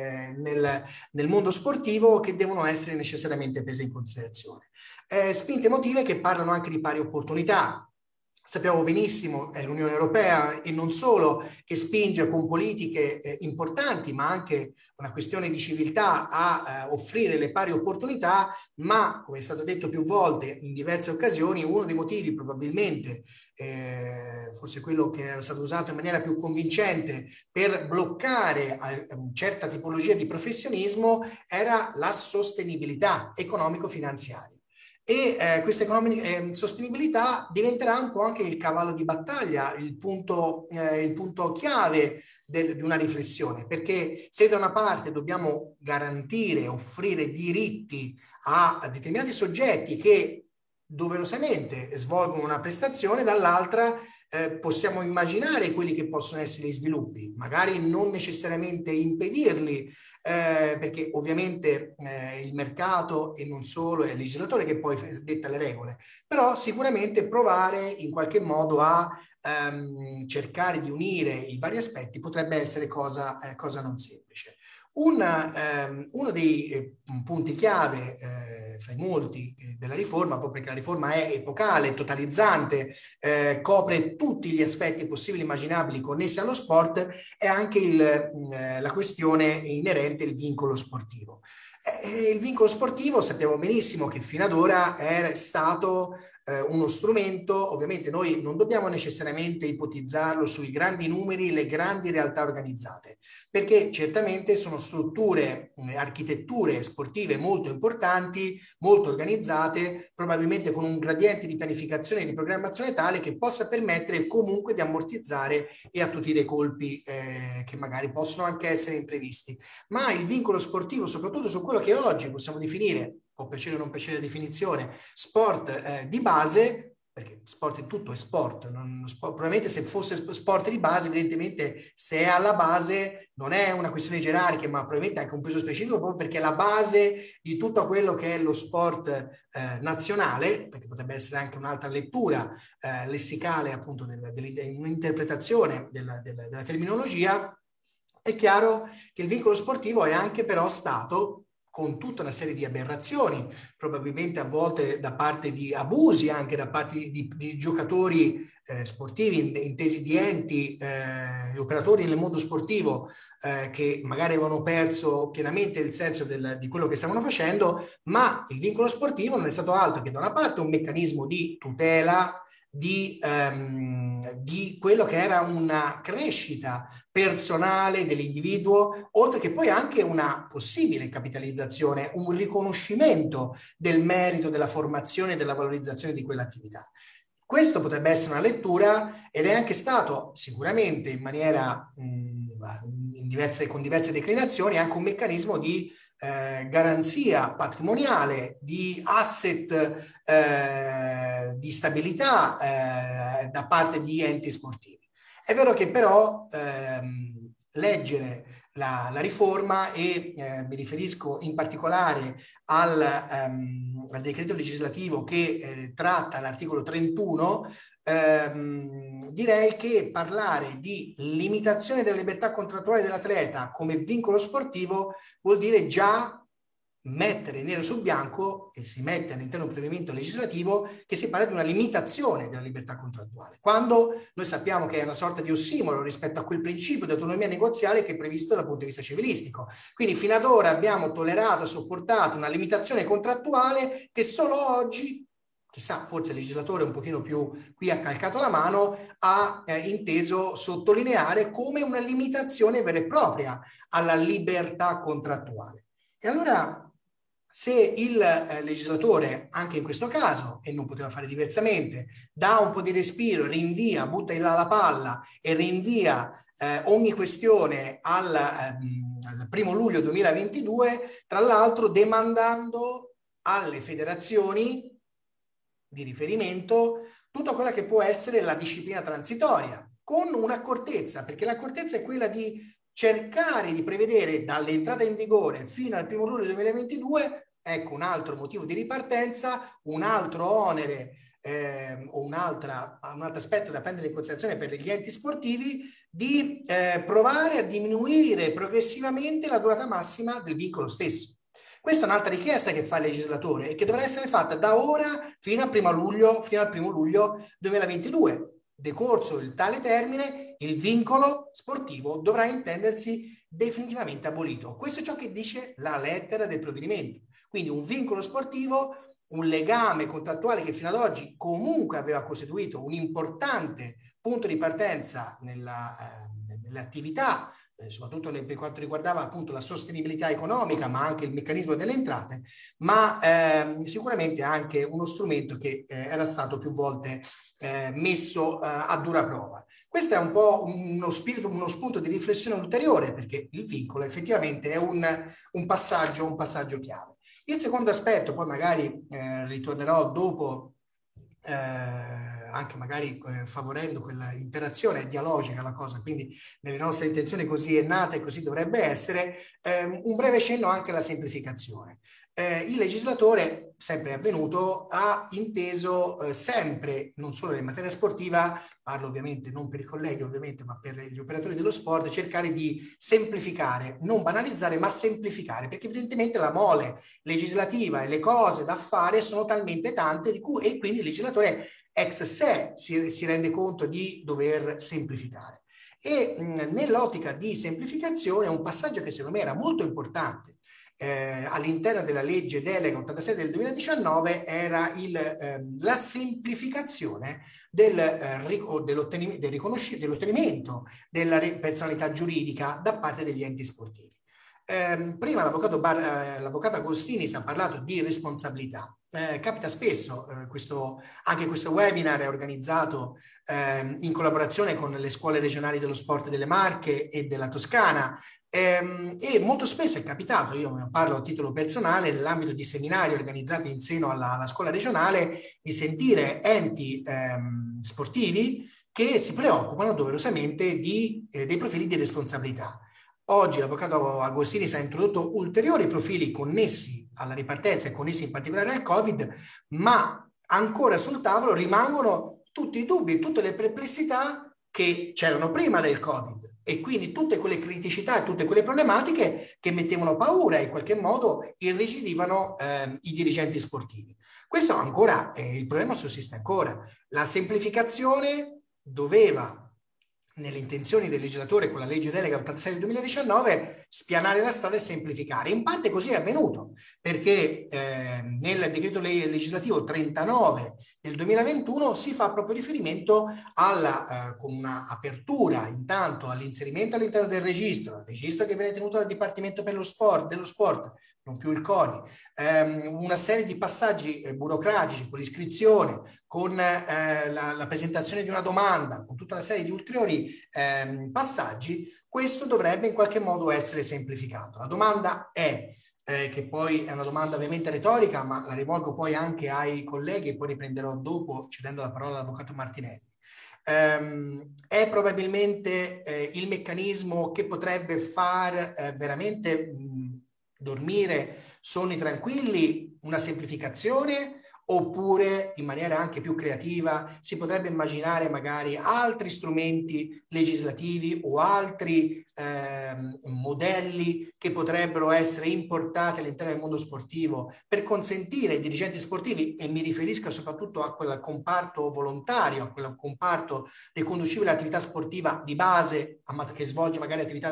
nel mondo sportivo che devono essere necessariamente prese in considerazione. Spinte emotive che parlano anche di pari opportunità. Sappiamo benissimo, è l'Unione Europea e non solo che spinge con politiche importanti, ma anche una questione di civiltà a offrire le pari opportunità, ma come è stato detto più volte in diverse occasioni, uno dei motivi probabilmente, forse quello che era stato usato in maniera più convincente per bloccare una certa tipologia di professionismo, era la sostenibilità economico-finanziaria. E questa sostenibilità diventerà un po' anche il cavallo di battaglia, il punto chiave di una riflessione, perché se da una parte dobbiamo garantire, offrire diritti a determinati soggetti che doverosamente svolgono una prestazione, dall'altra possiamo immaginare quelli che possono essere gli sviluppi, magari non necessariamente impedirli, perché ovviamente il mercato e non solo è il legislatore che poi detta le regole, però sicuramente provare in qualche modo a cercare di unire i vari aspetti potrebbe essere cosa non semplice. Uno dei punti chiave fra i molti della riforma, proprio perché la riforma è epocale, totalizzante, copre tutti gli aspetti possibili e immaginabili connessi allo sport, è anche la questione inerente al vincolo sportivo. Il vincolo sportivo sappiamo benissimo che fino ad ora è stato uno strumento. Ovviamente noi non dobbiamo necessariamente ipotizzarlo sui grandi numeri, le grandi realtà organizzate, perché certamente sono strutture, architetture sportive molto importanti, molto organizzate, probabilmente con un gradiente di pianificazione e di programmazione tale che possa permettere comunque di ammortizzare e attutire i colpi che magari possono anche essere imprevisti. Ma il vincolo sportivo, soprattutto su quello che oggi possiamo definire, può piacere o non piacere la definizione, sport di base, perché sport in tutto è sport, probabilmente se fosse sport di base, evidentemente se è alla base non è una questione gerarchica, ma probabilmente anche un peso specifico, proprio perché è la base di tutto quello che è lo sport nazionale, perché potrebbe essere anche un'altra lettura lessicale appunto un'interpretazione della terminologia. È chiaro che il vincolo sportivo è anche però stato, con tutta una serie di aberrazioni, probabilmente a volte da parte di abusi, anche da parte di giocatori sportivi, intesi di enti, operatori nel mondo sportivo, che magari avevano perso pienamente il senso di quello che stavano facendo, ma il vincolo sportivo non è stato altro che da una parte un meccanismo di tutela di quello che era una crescita personale dell'individuo, oltre che poi anche una possibile capitalizzazione, un riconoscimento del merito, della formazione e della valorizzazione di quell'attività. Questo potrebbe essere una lettura ed è anche stato sicuramente in maniera con diverse declinazioni anche un meccanismo di garanzia patrimoniale, di asset di stabilità da parte di enti sportivi. È vero che però leggere la riforma e mi riferisco in particolare al decreto legislativo che tratta l'articolo 31, direi che parlare di limitazione della libertà contrattuale dell'atleta come vincolo sportivo vuol dire già mettere nero su bianco, e si mette all'interno di un provvedimento legislativo che si parla di una limitazione della libertà contrattuale, quando noi sappiamo che è una sorta di ossimoro rispetto a quel principio di autonomia negoziale che è previsto dal punto di vista civilistico. Quindi fino ad ora abbiamo tollerato, sopportato una limitazione contrattuale che solo oggi, chissà, forse il legislatore un pochino più qui ha calcato la mano, ha inteso sottolineare come una limitazione vera e propria alla libertà contrattuale. E allora, se il legislatore, anche in questo caso, e non poteva fare diversamente, dà un po' di respiro, rinvia, butta in là la palla e rinvia ogni questione al 1° luglio 2022, tra l'altro demandando alle federazioni di riferimento tutta quella che può essere la disciplina transitoria, con un'accortezza, perché l'accortezza è quella di cercare di prevedere dall'entrata in vigore fino al 1° luglio 2022, ecco un altro motivo di ripartenza, un altro onere o un altro aspetto da prendere in considerazione per gli enti sportivi, di provare a diminuire progressivamente la durata massima del vincolo stesso. Questa è un'altra richiesta che fa il legislatore e che dovrà essere fatta da ora fino al 1° luglio 2022. Decorso il tale termine, il vincolo sportivo dovrà intendersi definitivamente abolito. Questo è ciò che dice la lettera del provvedimento. Quindi un vincolo sportivo, un legame contrattuale che fino ad oggi comunque aveva costituito un importante punto di partenza nell'attività, soprattutto per quanto riguardava appunto la sostenibilità economica, ma anche il meccanismo delle entrate, ma sicuramente anche uno strumento che era stato più volte messo a dura prova. Questo è un po' uno spunto di riflessione ulteriore, perché il vincolo effettivamente è un passaggio chiave. Il secondo aspetto, poi magari ritornerò dopo, anche magari favorendo quella interazione dialogica la cosa, quindi nelle nostre intenzioni così è nata e così dovrebbe essere, un breve cenno anche alla semplificazione. Il legislatore, sempre è avvenuto, ha inteso sempre, non solo in materia sportiva, parlo ovviamente non per i colleghi ovviamente, ma per gli operatori dello sport, cercare di semplificare, non banalizzare, ma semplificare, perché evidentemente la mole legislativa e le cose da fare sono talmente tante di cui, e quindi il legislatore ex sé si rende conto di dover semplificare. E nell'ottica di semplificazione un passaggio che secondo me era molto importante all'interno della legge delega 86 del 2019 era la semplificazione dell'ottenimento della personalità giuridica da parte degli enti sportivi. Prima l'avvocato Agostini si è parlato di responsabilità. Capita spesso, anche questo webinar è organizzato in collaborazione con le scuole regionali dello sport delle Marche e della Toscana, e molto spesso è capitato, io ne parlo a titolo personale, nell'ambito di seminari organizzati in seno alla scuola regionale, di sentire enti sportivi che si preoccupano doverosamente dei profili di responsabilità. Oggi l'avvocato Agostini ha introdotto ulteriori profili connessi alla ripartenza e connessi in particolare al Covid, ma ancora sul tavolo rimangono tutti i dubbi e tutte le perplessità che c'erano prima del Covid, e quindi tutte quelle criticità e tutte quelle problematiche che mettevano paura e in qualche modo irrigidivano i dirigenti sportivi. Questo ancora, il problema sussiste ancora. La semplificazione doveva, nelle intenzioni del legislatore con la legge delega 86 del 2019, spianare la strada e semplificare. In parte così è avvenuto, perché nel decreto legislativo 39 del 2021 si fa proprio riferimento con una apertura intanto all'inserimento all'interno del registro che viene tenuto dal Dipartimento per lo Sport, dello Sport, non più il CONI, una serie di passaggi burocratici con l'iscrizione, con la presentazione di una domanda, con tutta una serie di ulteriori passaggi. Questo dovrebbe in qualche modo essere semplificato. La domanda è, che poi è una domanda ovviamente retorica, ma la rivolgo poi anche ai colleghi e poi riprenderò dopo cedendo la parola all'avvocato Martinelli. È probabilmente il meccanismo che potrebbe far veramente dormire sonni tranquilli una semplificazione, oppure in maniera anche più creativa si potrebbe immaginare magari altri strumenti legislativi o altri modelli che potrebbero essere importati all'interno del mondo sportivo per consentire ai dirigenti sportivi, e mi riferisco soprattutto a quel comparto volontario, a quel comparto riconducibile all'attività sportiva di base che svolge magari attività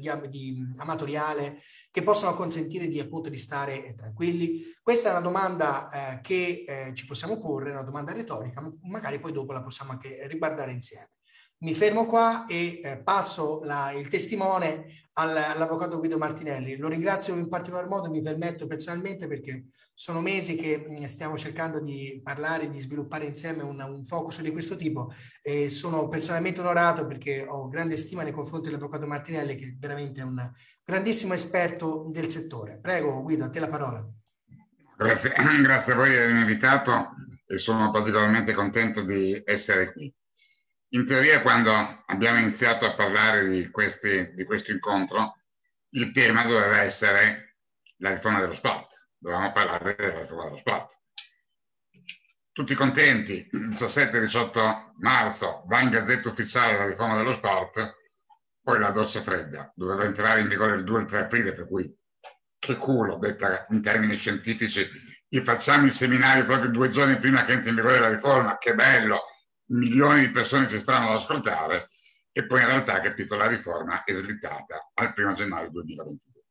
amatoriale, che possono consentire appunto di stare tranquilli. Questa è una domanda che ci possiamo porre, una domanda retorica, ma magari poi dopo la possiamo anche riguardare insieme. Mi fermo qua e passo il testimone all'avvocato Guido Martinelli. Lo ringrazio in particolar modo, mi permetto personalmente, perché sono mesi che stiamo cercando di parlare, di sviluppare insieme un focus di questo tipo, e sono personalmente onorato perché ho grande stima nei confronti dell'avvocato Martinelli, che è veramente un grandissimo esperto del settore. Prego Guido, a te la parola. Grazie a voi di avermi invitato e sono particolarmente contento di essere qui. In teoria, quando abbiamo iniziato a parlare di questo incontro, il tema doveva essere la riforma dello sport. Dovevamo parlare della riforma dello sport. Tutti contenti, il 17-18 marzo va in Gazzetta Ufficiale la riforma dello sport, poi la doccia fredda. Doveva entrare in vigore il 2 e il 3 aprile, per cui che culo, detta in termini scientifici, gli facciamo il seminario proprio 2 giorni prima che entri in vigore la riforma, che bello! Milioni di persone ci staranno ad ascoltare, e poi in realtà, capito, la riforma è slittata al 1 gennaio 2022.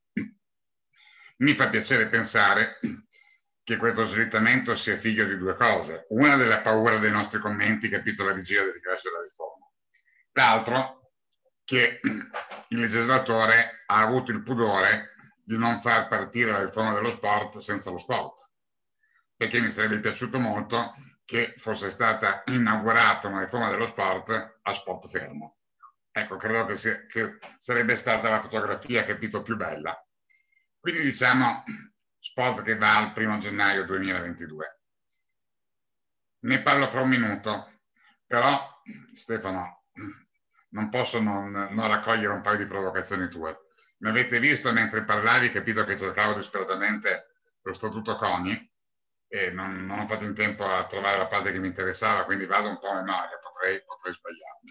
Mi fa piacere pensare che questo slittamento sia figlio di 2 cose. Una della paura dei nostri commenti, capito, la vigilia dell'ingresso della riforma. L'altro, che il legislatore ha avuto il pudore di non far partire la riforma dello sport senza lo sport, perché mi sarebbe piaciuto molto che fosse stata inaugurata una riforma dello sport a sport fermo. Ecco, credo che sarebbe stata la fotografia, capito, più bella. Quindi diciamo, spot che va al 1° gennaio 2022. Ne parlo fra un minuto, però Stefano, non posso non raccogliere un paio di provocazioni tue. Mi avete visto mentre parlavi, capito che cercavo disperatamente lo statuto CONI e non ho fatto in tempo a trovare la parte che mi interessava, quindi vado un po' a memoria, potrei sbagliarmi.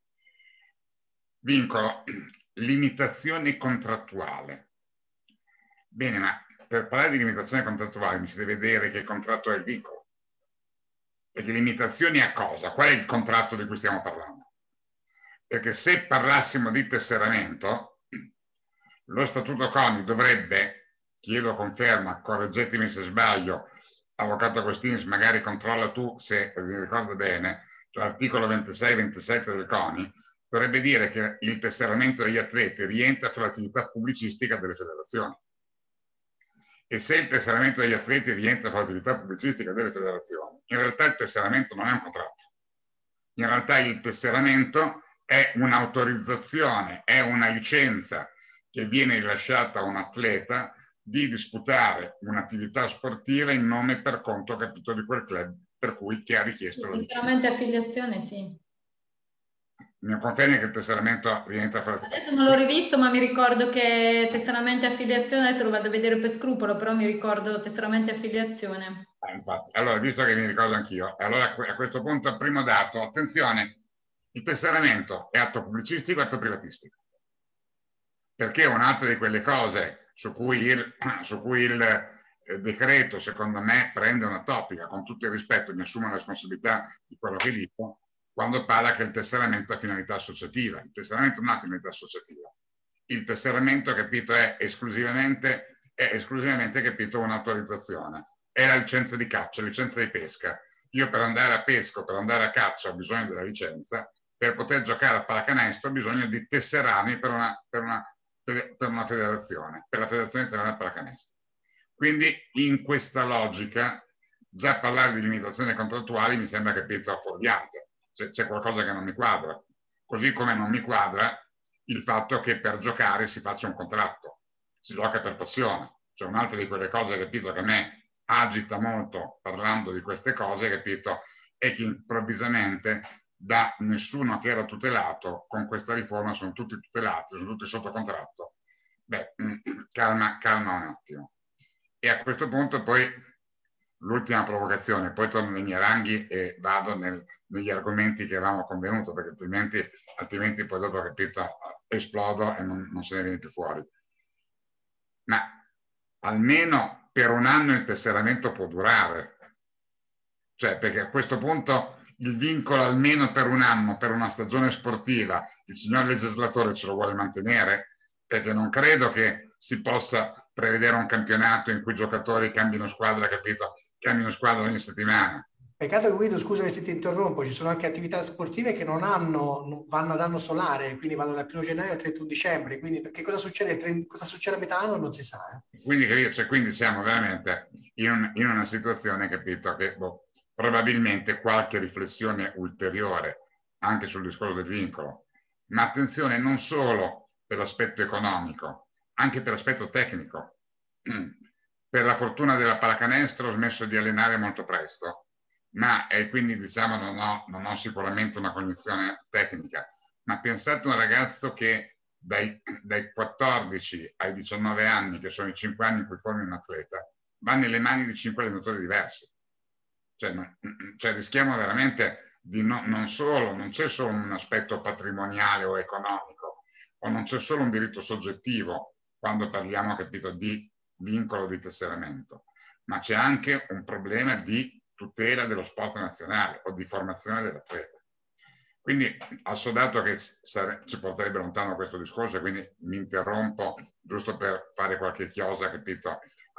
Vincolo, limitazione contrattuale. Bene, ma per parlare di limitazione contrattuale mi si deve vedere che contratto è il vincolo. Perché limitazioni a cosa? Qual è il contratto di cui stiamo parlando? Perché se parlassimo di tesseramento, lo statuto CONI dovrebbe, chiedo conferma, correggetemi se sbaglio, avvocato Agostini, magari controlla tu se mi ricordo bene, l'articolo 26-27 del CONI, dovrebbe dire che il tesseramento degli atleti rientra fra l'attività pubblicistica delle federazioni. E se il tesseramento degli atleti rientra fra l'attività pubblicistica delle federazioni, in realtà il tesseramento non è un contratto. In realtà il tesseramento è un'autorizzazione, è una licenza che viene rilasciata a un atleta di disputare un'attività sportiva in nome per conto capito di quel club per cui che ha richiesto la licenza. Tesseramento e affiliazione, sì. Mi confermi che il tesseramento rientra fra... Adesso non l'ho rivisto, ma mi ricordo che tesseramento e affiliazione, adesso lo vado a vedere per scrupolo, però mi ricordo tesseramento e affiliazione. Infatti, allora, visto che mi ricordo anch'io, allora a questo punto il primo dato, attenzione, il tesseramento è atto pubblicistico e atto privatistico. Perché è un'altra di quelle cose su cui il decreto, secondo me, prende una topica, con tutto il rispetto, mi assumo la responsabilità di quello che dico, quando parla che il tesseramento ha finalità associativa. Il tesseramento non ha finalità associativa. Il tesseramento, capito, è esclusivamente capito, un'autorizzazione. È la licenza di caccia, la licenza di pesca. Io per andare a pesca o per andare a caccia ho bisogno della licenza, per poter giocare a pallacanestro ho bisogno di tesserarmi per una federazione, per la Federazione Italiana Pallacanestro. Quindi in questa logica già parlare di limitazioni contrattuali mi sembra, capito, fuorviante. C'è qualcosa che non mi quadra, così come non mi quadra il fatto che per giocare si faccia un contratto, si gioca per passione. Cioè un'altra di quelle cose, capito, che a me agita molto parlando di queste cose, capito, è che improvvisamente da nessuno che era tutelato con questa riforma sono tutti tutelati, sono tutti sotto contratto. Beh, calma un attimo. E a questo punto poi l'ultima provocazione, poi torno nei miei ranghi e vado negli argomenti che avevamo convenuto, perché altrimenti poi dopo, capito, esplodo e non se ne viene più fuori. Ma almeno per un anno il tesseramento può durare. Cioè, perché a questo punto il vincolo almeno per un anno, per una stagione sportiva, il signor legislatore ce lo vuole mantenere? Perché non credo che si possa prevedere un campionato in cui i giocatori cambino squadra, capito? Cambino squadra ogni settimana. Peccato che Guido, scusami se ti interrompo, ci sono anche attività sportive che vanno ad anno solare, quindi vanno dal 1° gennaio al 31 dicembre, quindi che cosa succede? Cosa succede a metà anno non si sa. Quindi siamo veramente in una situazione, capito, che probabilmente qualche riflessione ulteriore anche sul discorso del vincolo, ma attenzione non solo per l'aspetto economico, anche per l'aspetto tecnico. Per la fortuna della pallacanestro ho smesso di allenare molto presto, ma quindi diciamo non ho sicuramente una cognizione tecnica, ma pensate a un ragazzo che dai 14 ai 19 anni, che sono i 5 anni in cui formi un atleta, va nelle mani di 5 allenatori diversi. Cioè rischiamo veramente di non c'è solo un aspetto patrimoniale o economico, o non c'è solo un diritto soggettivo quando parliamo, capito, di vincolo di tesseramento, ma c'è anche un problema di tutela dello sport nazionale o di formazione dell'atleta. Quindi assodato che ci porterebbe lontano questo discorso, e quindi mi interrompo giusto per fare qualche chiosa, capito,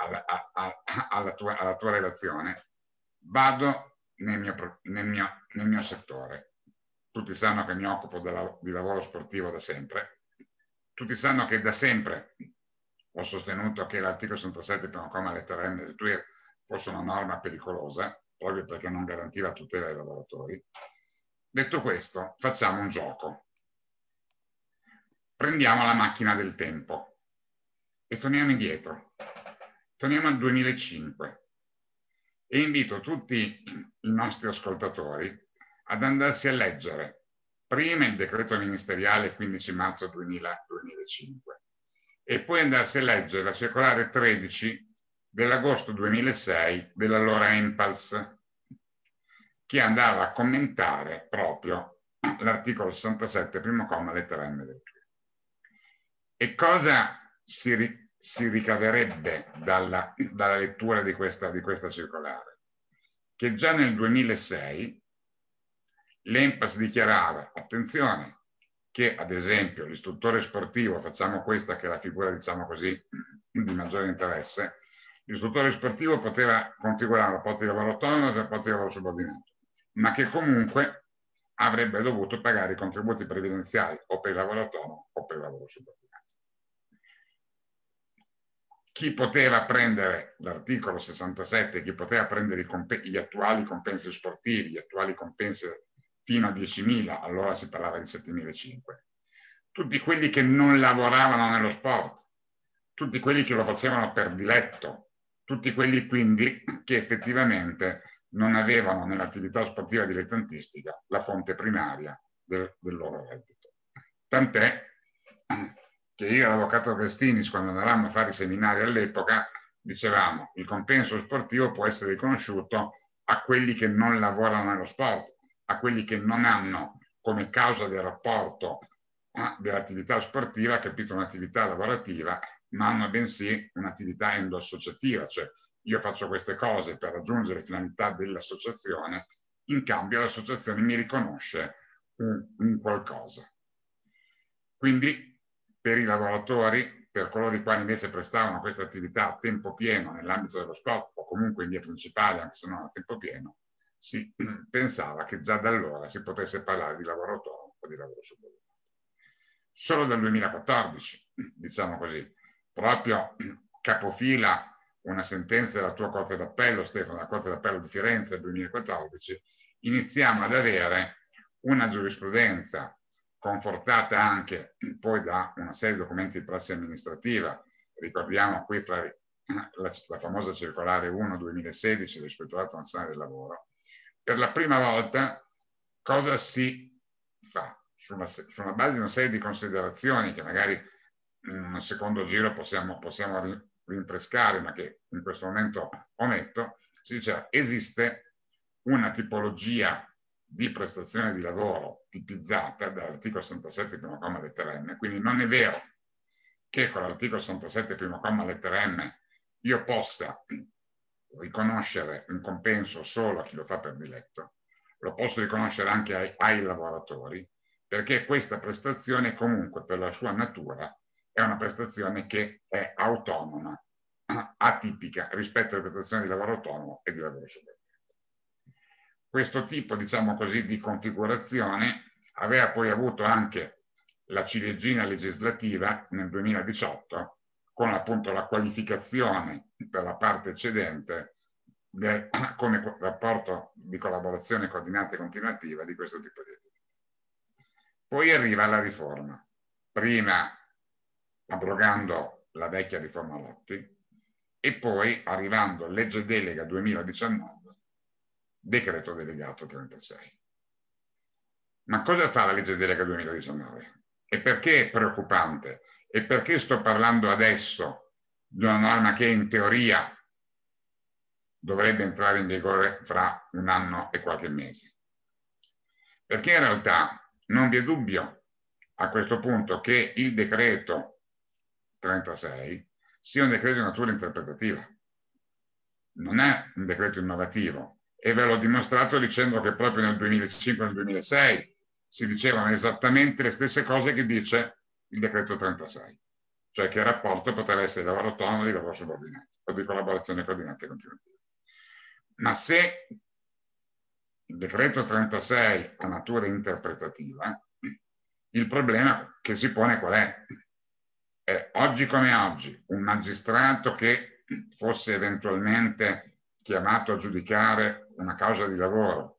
alla tua relazione. Vado nel mio settore. Tutti sanno che mi occupo di lavoro sportivo da sempre. Tutti sanno che da sempre ho sostenuto che l'articolo 67, primo comma, lettera M del TUIR fosse una norma pericolosa, proprio perché non garantiva tutela ai lavoratori. Detto questo, facciamo un gioco. Prendiamo la macchina del tempo e torniamo indietro. Torniamo al 2005 e invito tutti i nostri ascoltatori ad andarsi a leggere prima il decreto ministeriale 15 marzo 2005 e poi andarsi a leggere la circolare 13 dell'agosto 2006 dell'allora Empals, che andava a commentare proprio l'articolo 67, primo comma, lettera M del TUI. E cosa si ricaverebbe dalla lettura di questa circolare? Che già nel 2006 l'Empas dichiarava, attenzione, che ad esempio l'istruttore sportivo, facciamo questa che è la figura, diciamo così, di maggiore interesse, l'istruttore sportivo poteva configurare un rapporto di lavoro autonomo e un rapporto di lavoro subordinato, ma che comunque avrebbe dovuto pagare i contributi previdenziali o per il lavoro autonomo o per il lavoro subordinato. Chi poteva prendere l'articolo 67, chi poteva prendere gli attuali compensi sportivi, gli attuali compensi fino a 10.000, allora si parlava di 7.500. Tutti quelli che non lavoravano nello sport, tutti quelli che lo facevano per diletto, tutti quelli quindi che effettivamente non avevano nell'attività sportiva dilettantistica la fonte primaria del loro reddito. Tant'è che io e l'avvocato Crestinis, quando andavamo a fare i seminari all'epoca, dicevamo il compenso sportivo può essere riconosciuto a quelli che non lavorano nello sport, a quelli che non hanno come causa del rapporto dell'attività sportiva, capito, un'attività lavorativa, ma hanno bensì un'attività endoassociativa, cioè io faccio queste cose per raggiungere le finalità dell'associazione, in cambio l'associazione mi riconosce un qualcosa. Quindi per i lavoratori, per coloro i quali invece prestavano questa attività a tempo pieno nell'ambito dello sport o comunque in via principale, anche se non a tempo pieno, si pensava che già da allora si potesse parlare di lavoro autonomo o di lavoro subordinato. Solo dal 2014, diciamo così, proprio capofila una sentenza della tua Corte d'Appello, Stefano, la Corte d'Appello di Firenze del 2014, iniziamo ad avere una giurisprudenza confortata anche poi da una serie di documenti di prassi amministrativa. Ricordiamo qui fra la famosa circolare 1/2016 dell'Ispettorato Nazionale del Lavoro. Per la prima volta cosa si fa? Sulla base di una serie di considerazioni che magari in un secondo giro possiamo rinfrescare, ma che in questo momento ometto, si dice esiste una tipologia di prestazione di lavoro tipizzata dall'articolo 67 primo comma lettera M, quindi non è vero che con l'articolo 67 primo comma lettera M io possa riconoscere un compenso solo a chi lo fa per diletto, lo posso riconoscere anche ai lavoratori, perché questa prestazione comunque per la sua natura è una prestazione che è autonoma, atipica rispetto alle prestazioni di lavoro autonomo e di lavoro subordinato. Questo tipo, diciamo così, di configurazione aveva poi avuto anche la ciliegina legislativa nel 2018 con appunto la qualificazione per la parte eccedente come rapporto di collaborazione coordinata e continuativa di questo tipo di attività. Poi arriva la riforma, prima abrogando la vecchia riforma Lotti e poi arrivando legge delega 2019, decreto delegato 36. Ma cosa fa la legge delega 2019? E perché è preoccupante? E perché sto parlando adesso di una norma che in teoria dovrebbe entrare in vigore fra 1 anno e qualche mese? Perché in realtà non vi è dubbio a questo punto che il decreto 36 sia un decreto di natura interpretativa. Non è un decreto innovativo e ve l'ho dimostrato dicendo che proprio nel 2005 e nel 2006 si dicevano esattamente le stesse cose che dice il decreto 36, cioè che il rapporto poteva essere di lavoro autonomo o di lavoro subordinato o di collaborazione coordinata e continuativa. Ma se il decreto 36 ha natura interpretativa, il problema che si pone qual è? Oggi come oggi, un magistrato che fosse eventualmente chiamato a giudicare una causa di lavoro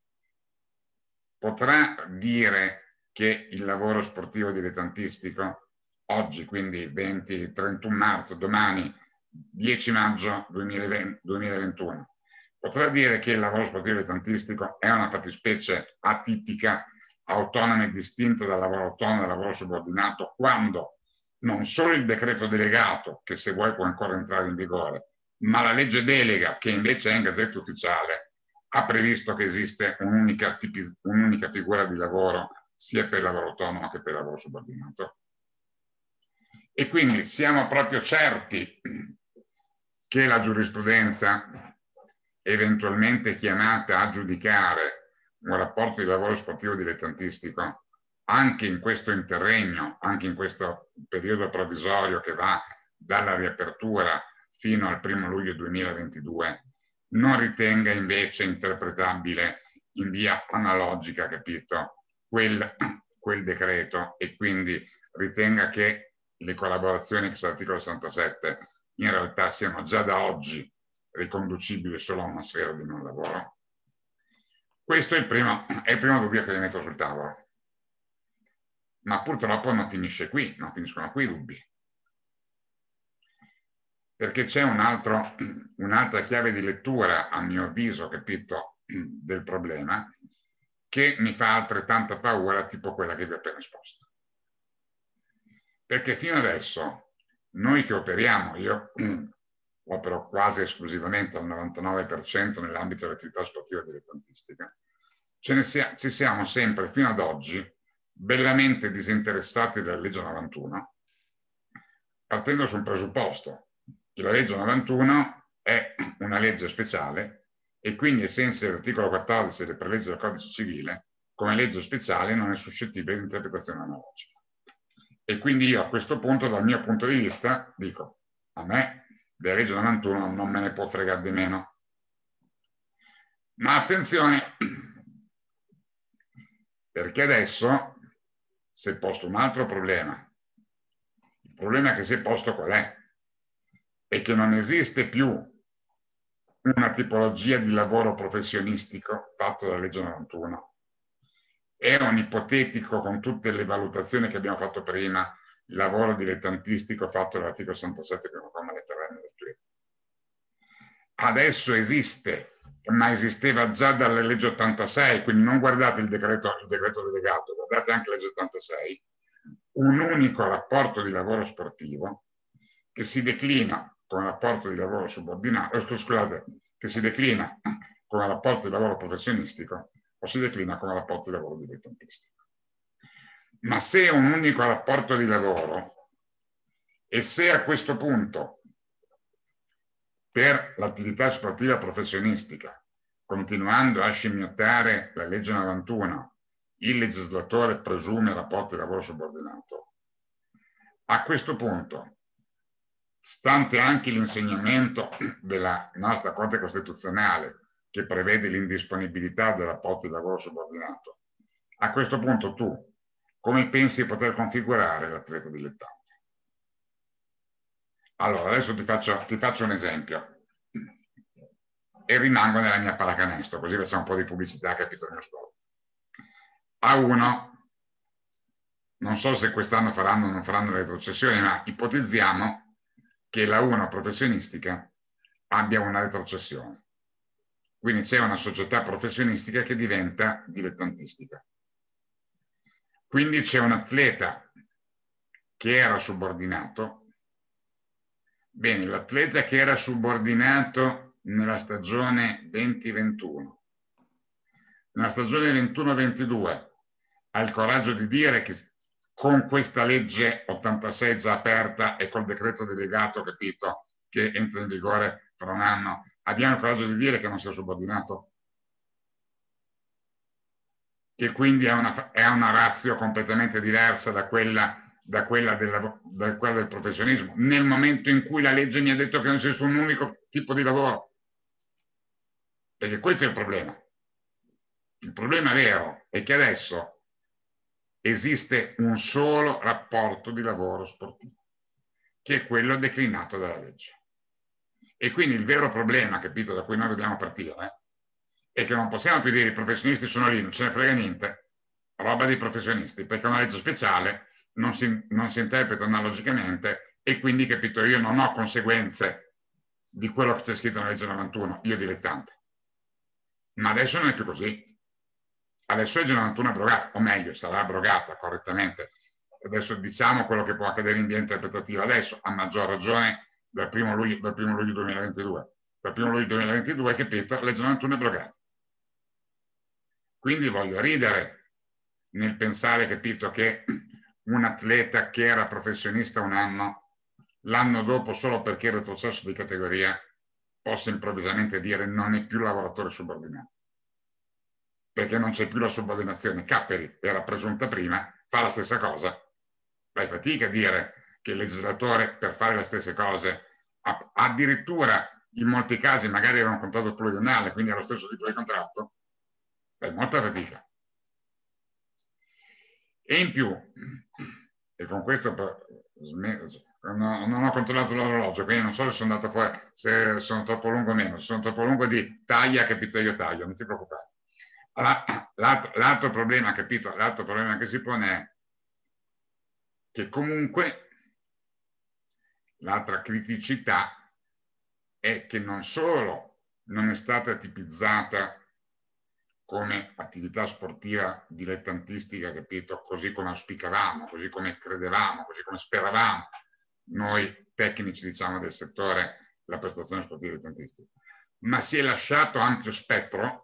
potrà dire che il lavoro sportivo dilettantistico oggi, quindi 20-31 marzo, domani 10 maggio 2021. Potrà dire che il lavoro sportivo dilettantistico è una fattispecie atipica, autonoma e distinta dal lavoro autonomo e dal lavoro subordinato, quando non solo il decreto delegato, che se vuoi può ancora entrare in vigore, ma la legge delega, che invece è in Gazzetta Ufficiale, ha previsto che esiste un'unica figura di lavoro sia per il lavoro autonomo che per il lavoro subordinato. E quindi siamo proprio certi che la giurisprudenza, eventualmente chiamata a giudicare un rapporto di lavoro sportivo dilettantistico, anche in questo interregno, anche in questo periodo provvisorio che va dalla riapertura fino al 1° luglio 2022, non ritenga invece interpretabile in via analogica, capito, quel decreto, e quindi ritenga che le collaborazioni che l'articolo 67 in realtà siano già da oggi riconducibili solo a una sfera di non lavoro. Questo è il primo dubbio che vi metto sul tavolo. Ma purtroppo non finisce qui, non finiscono qui i dubbi. Perché c'è un'altra chiave di lettura, a mio avviso, capito, del problema, che mi fa altrettanta paura, tipo quella che vi ho appena esposto. Perché fino adesso noi che operiamo, io opero quasi esclusivamente al 99% nell'ambito dell'attività sportiva dilettantistica, ci siamo sempre fino ad oggi bellamente disinteressati dalla legge 91, partendo su un presupposto, che la legge 91 è una legge speciale e quindi ai sensi dell'articolo 14 delle preleggi del Codice Civile, come legge speciale non è suscettibile di interpretazione analogica. E quindi io a questo punto, dal mio punto di vista, dico, a me della legge 91 non me ne può fregare di meno. Ma attenzione, perché adesso si è posto un altro problema. Il problema che si è posto qual è? È che non esiste più una tipologia di lavoro professionistico fatto dalla legge 91. È un ipotetico, con tutte le valutazioni che abbiamo fatto prima, lavoro dilettantistico fatto dall'articolo 67, primo comma, lettera M del TUE. Adesso esiste, ma esisteva già dalla legge 86, quindi non guardate il decreto delegato, guardate anche la legge 86, un unico rapporto di lavoro sportivo che si declina come rapporto di lavoro subordinato, scusate, che si declina come rapporto di lavoro professionistico o si declina come rapporto di lavoro dilettantistico. Ma se è un unico rapporto di lavoro e se a questo punto per l'attività sportiva professionistica, continuando a scimmiottare la legge 91, il legislatore presume rapporti di lavoro subordinato, a questo punto, stante anche l'insegnamento della nostra Corte Costituzionale che prevede l'indisponibilità del rapporto di lavoro subordinato, a questo punto tu come pensi di poter configurare l'atleta dilettante? Allora, adesso ti faccio un esempio e rimango nella mia pallacanestro, così facciamo un po' di pubblicità, capito, il mio sport. A1, non so se quest'anno faranno o non faranno le retrocessioni, ma ipotizziamo che la 1 professionistica abbia una retrocessione. Quindi c'è una società professionistica che diventa dilettantistica. Quindi c'è un atleta che era subordinato. Bene, l'atleta che era subordinato nella stagione 20-21, nella stagione 21-22, ha il coraggio di dire che con questa legge 86 già aperta e col decreto delegato, capito, che entra in vigore fra un anno, abbiamo il coraggio di dire che non sia subordinato? Che quindi è una ratio completamente diversa da quella del professionismo, nel momento in cui la legge mi ha detto che non esiste un unico tipo di lavoro. Perché questo è il problema. Il problema vero è che adesso esiste un solo rapporto di lavoro sportivo, che è quello declinato dalla legge. E quindi il vero problema, capito, da cui noi dobbiamo partire, è che non possiamo più dire i professionisti sono lì, non ce ne frega niente, roba dei professionisti, perché una legge speciale non si interpreta analogicamente e quindi, capito, io non ho conseguenze di quello che c'è scritto nella legge 91, io dilettante. Ma adesso non è più così. Adesso legge 91 è abrogata, o meglio, sarà abrogata correttamente. Adesso diciamo quello che può accadere in via interpretativa adesso, a maggior ragione dal 1 luglio 2022. Dal 1 luglio 2022, capito, legge 91 è abrogata. Quindi voglio ridere nel pensare, capito, che un atleta che era professionista un anno, l'anno dopo, solo perché è retrocesso di categoria, possa improvvisamente dire non è più lavoratore subordinato. Perché non c'è più la subordinazione. Capperi era presunta prima, fa la stessa cosa. Fai fatica a dire che il legislatore, per fare le stesse cose, addirittura in molti casi magari era un contratto pluriennale, quindi era lo stesso tipo di contratto, fai molta fatica. E in più, e con questo non ho controllato l'orologio, quindi non so se sono andato fuori, se sono troppo lungo o meno. Se sono troppo lungo di taglia, capito, io taglio, non ti preoccupare. L'altro problema, capito, l'altro problema che si pone è che comunque l'altra criticità è che non solo non è stata tipizzata come attività sportiva dilettantistica, capito, così come auspicavamo, così come credevamo, così come speravamo noi tecnici, diciamo, del settore della prestazione sportiva dilettantistica, ma si è lasciato ampio spettro,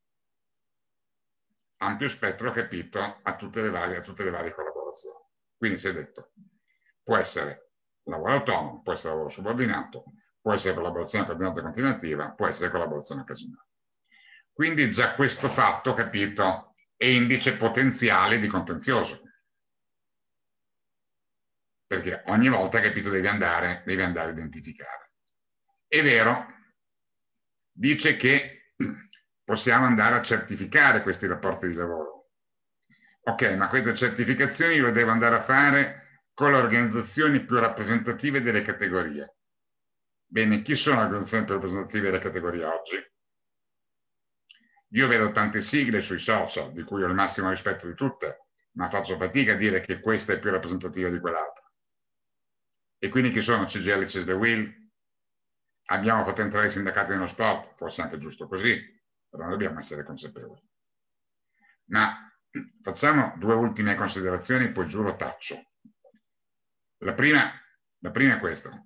capito, a tutte le varie collaborazioni. Quindi si è detto, può essere lavoro autonomo, può essere lavoro subordinato, può essere collaborazione coordinata e continuativa, può essere collaborazione occasionale. Quindi già questo fatto, capito, è indice potenziale di contenzioso. Perché ogni volta, capito, devi andare a identificare. È vero, dice che possiamo andare a certificare questi rapporti di lavoro. Ok, ma queste certificazioni lo devo andare a fare con le organizzazioni più rappresentative delle categorie. Bene, chi sono le organizzazioni più rappresentative delle categorie oggi? Io vedo tante sigle sui social, di cui ho il massimo rispetto di tutte, ma faccio fatica a dire che questa è più rappresentativa di quell'altra. E quindi chi sono CGL, CISL e WIL? Abbiamo fatto entrare i sindacati nello sport, forse anche giusto così, però noi dobbiamo essere consapevoli. Ma facciamo due ultime considerazioni, poi giuro taccio. La prima è questa.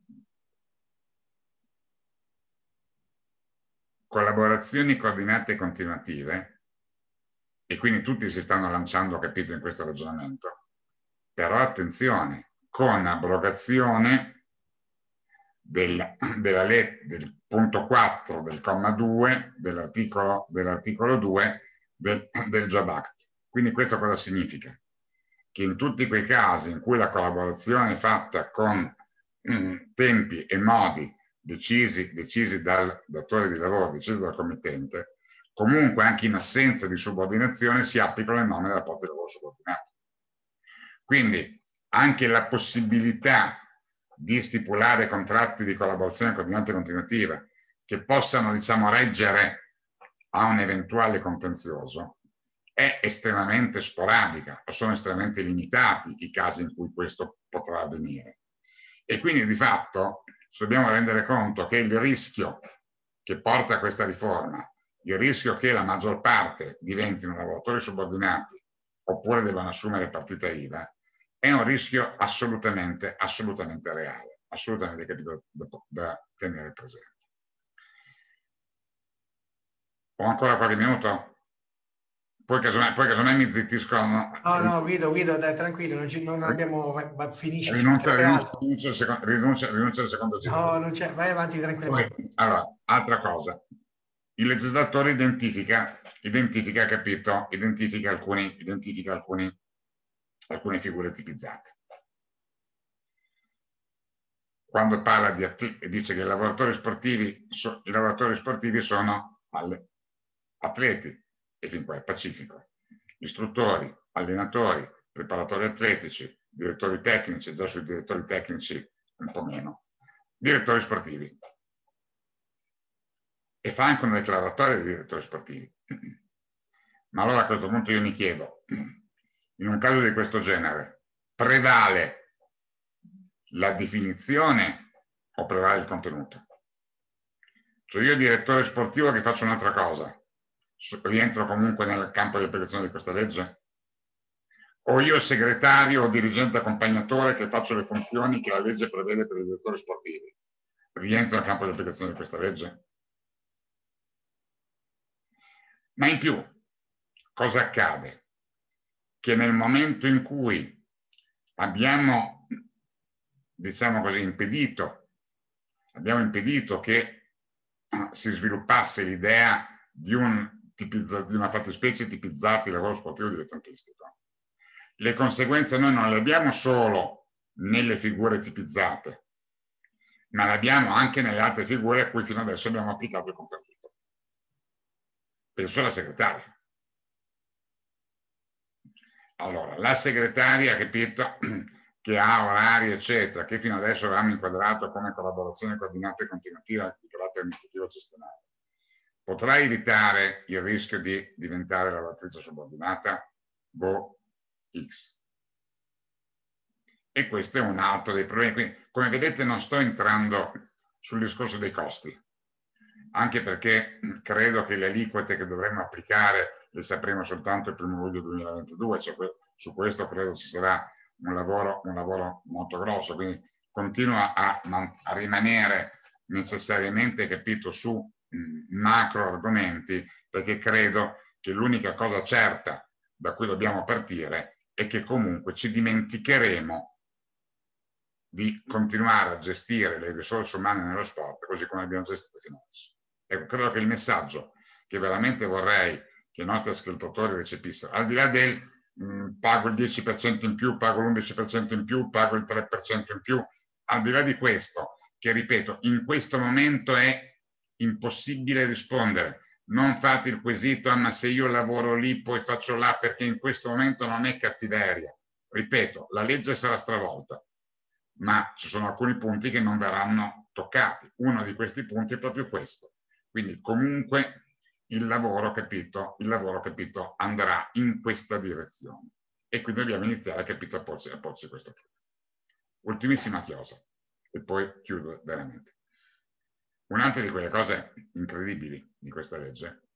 Collaborazioni coordinate e continuative, e quindi tutti si stanno lanciando, capito, in questo ragionamento, però attenzione, con abrogazione del punto 4 del comma 2 dell'articolo 2 del Job Act. Quindi questo cosa significa? Che in tutti quei casi in cui la collaborazione è fatta con tempi e modi decisi dal datore di lavoro, decisi dal committente, comunque anche in assenza di subordinazione si applicano le norme del rapporto di lavoro subordinato. Quindi anche la possibilità di stipulare contratti di collaborazione coordinata e continuativa che possano, diciamo, reggere a un eventuale contenzioso è estremamente sporadica, o sono estremamente limitati i casi in cui questo potrà avvenire. E quindi di fatto dobbiamo rendere conto che il rischio che porta a questa riforma, il rischio che la maggior parte diventino lavoratori subordinati oppure devono assumere partita IVA, è un rischio assolutamente reale, assolutamente capito da tenere presente. Ho ancora qualche minuto? Poi casomai mi zittiscono. No, Guido, dai, tranquillo, non abbiamo, finisci, rinuncia al secondo giro. No, non c'è, vai avanti tranquillamente. Poi, allora, altra cosa. Il legislatore identifica, capito? Identifica alcune figure tipizzate. Quando parla dice che i lavoratori sportivi sono atleti, e fin qua è pacifico, istruttori, allenatori, preparatori atletici, direttori tecnici, già sui direttori tecnici un po' meno, direttori sportivi. E fa anche una declaratoria dei direttori sportivi. Ma allora a questo punto io mi chiedo, in un caso di questo genere, prevale la definizione o prevale il contenuto? Cioè io direttore sportivo che faccio un'altra cosa, rientro comunque nel campo di applicazione di questa legge? O io segretario o dirigente accompagnatore che faccio le funzioni che la legge prevede per i direttori sportivi, rientro nel campo di applicazione di questa legge? Ma in più, cosa accade? Che nel momento in cui abbiamo, diciamo così, abbiamo impedito che si sviluppasse l'idea di una fattispecie tipizzata di lavoro sportivo dilettantistico. Le conseguenze noi non le abbiamo solo nelle figure tipizzate, ma le abbiamo anche nelle altre figure a cui fino adesso abbiamo applicato il compenso sportivo. Penso alla segretaria. Allora, la segretaria, capito, che ha orari, eccetera, che fino adesso avevamo inquadrato come collaborazione coordinata e continuativa di carattere amministrativo e gestionale, potrà evitare il rischio di diventare lavoratrice subordinata? Boh, X. E questo è un altro dei problemi. Quindi, come vedete, non sto entrando sul discorso dei costi, anche perché credo che le aliquote che dovremmo applicare le sapremo soltanto il 1° luglio 2022, cioè su questo credo ci sarà un lavoro molto grosso, quindi continua a rimanere necessariamente, capito, su macro argomenti, perché credo che l'unica cosa certa da cui dobbiamo partire è che comunque ci dimenticheremo di continuare a gestire le risorse umane nello sport così come abbiamo gestito fino adesso. Ecco, credo che il messaggio che veramente vorrei che i nostri ascoltatori recepissero, al di là del pago il 10% in più, pago l'11% in più, pago il 3% in più, al di là di questo, che ripeto, in questo momento è impossibile rispondere. Non fate il quesito, ma se io lavoro lì poi faccio là, perché in questo momento non è cattiveria. Ripeto, la legge sarà stravolta, ma ci sono alcuni punti che non verranno toccati. Uno di questi punti è proprio questo. Quindi comunque il lavoro, capito, andrà in questa direzione. E quindi dobbiamo iniziare, capito, a porci questo problema. Ultimissima chiosa, e poi chiudo veramente. Un'altra di quelle cose incredibili di questa legge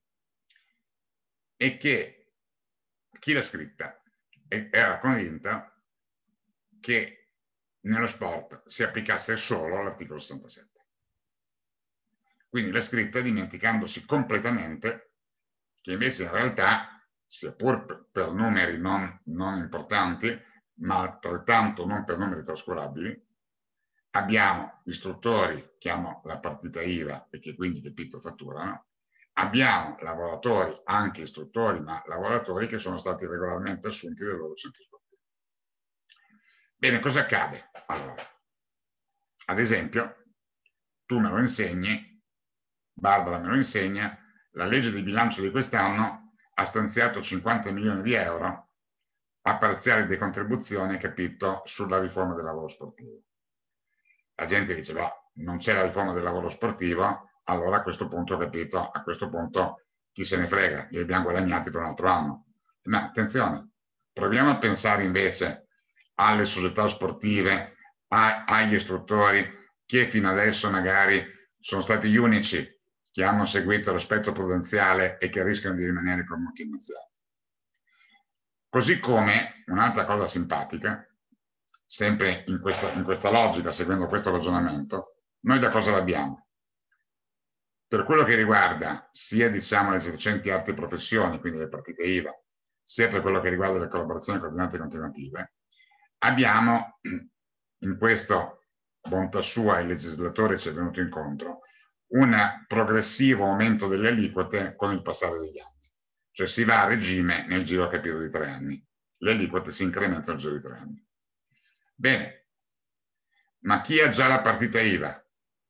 è che chi l'ha scritta era convinta che nello sport si applicasse solo l'articolo 67. Quindi l'ha scritta dimenticandosi completamente che invece in realtà, sia pur per numeri non importanti, ma altrettanto non per numeri trascurabili, abbiamo istruttori che hanno la partita IVA e che quindi, capito, fatturano, abbiamo lavoratori, anche istruttori, ma lavoratori che sono stati regolarmente assunti dal loro centro sportivo. Bene, cosa accade? Allora, ad esempio, tu me lo insegni, Barbara me lo insegna, la legge di bilancio di quest'anno ha stanziato 50 milioni di euro a parziale decontribuzione, capito, sulla riforma del lavoro sportivo. La gente dice, beh, non c'è la riforma del lavoro sportivo, allora a questo punto, capito, a questo punto chi se ne frega, li abbiamo guadagnati per un altro anno. Ma attenzione, proviamo a pensare invece alle società sportive, agli istruttori che fino adesso magari sono stati gli unici che hanno seguito l'aspetto prudenziale e che rischiano di rimanere comunque iniziati. Così come un'altra cosa simpatica, sempre in questa logica, seguendo questo ragionamento, noi da cosa l'abbiamo? Per quello che riguarda sia, diciamo, le esercenti altre professioni, quindi le partite IVA, sia per quello che riguarda le collaborazioni coordinate e continuative, abbiamo, in questo, bontà sua, il legislatore ci è venuto incontro, un progressivo aumento delle aliquote con il passare degli anni. Cioè si va a regime nel giro, capito, di 3 anni. Le aliquote si incrementano nel giro di 3 anni. Bene, ma chi ha già la partita IVA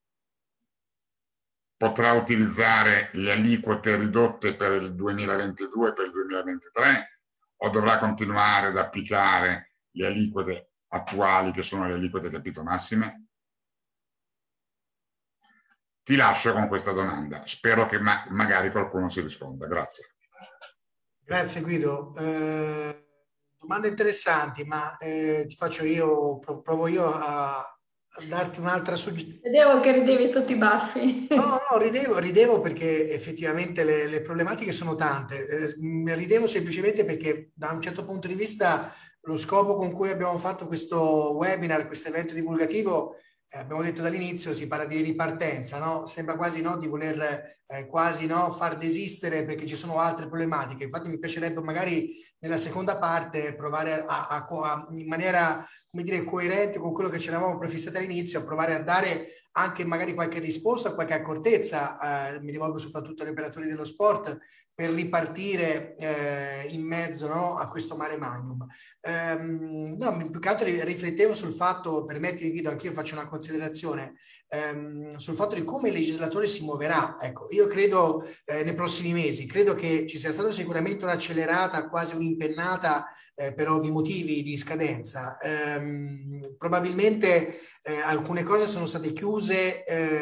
potrà utilizzare le aliquote ridotte per il 2022 e per il 2023 o dovrà continuare ad applicare le aliquote attuali, che sono le aliquote, capito, massime? Ti lascio con questa domanda, spero che magari qualcuno ci risponda. Grazie. Grazie Guido. Domande interessanti, ma ti faccio io, provo io a darti un'altra suggezione. Vedevo che ridevi sotto i baffi. No, no, ridevo perché effettivamente le problematiche sono tante. Ridevo semplicemente perché da un certo punto di vista lo scopo con cui abbiamo fatto questo webinar, questo evento divulgativo, abbiamo detto dall'inizio, si parla di ripartenza, no? Sembra quasi, no, di voler quasi, no, far desistere perché ci sono altre problematiche. Infatti mi piacerebbe magari nella seconda parte provare in maniera, come dire, coerente con quello che ci eravamo prefissati all'inizio, a provare a dare anche magari qualche risposta, qualche accortezza, mi rivolgo soprattutto agli operatori dello sport, per ripartire in mezzo, no, a questo mare magnum. No, più che altro riflettevo sul fatto, permettimi Guido, anch'io faccio una considerazione, sul fatto di come il legislatore si muoverà. Ecco, io credo nei prossimi mesi, credo che ci sia stata sicuramente un'accelerata, quasi un'impennata per ovvi motivi di scadenza. Probabilmente alcune cose sono state chiuse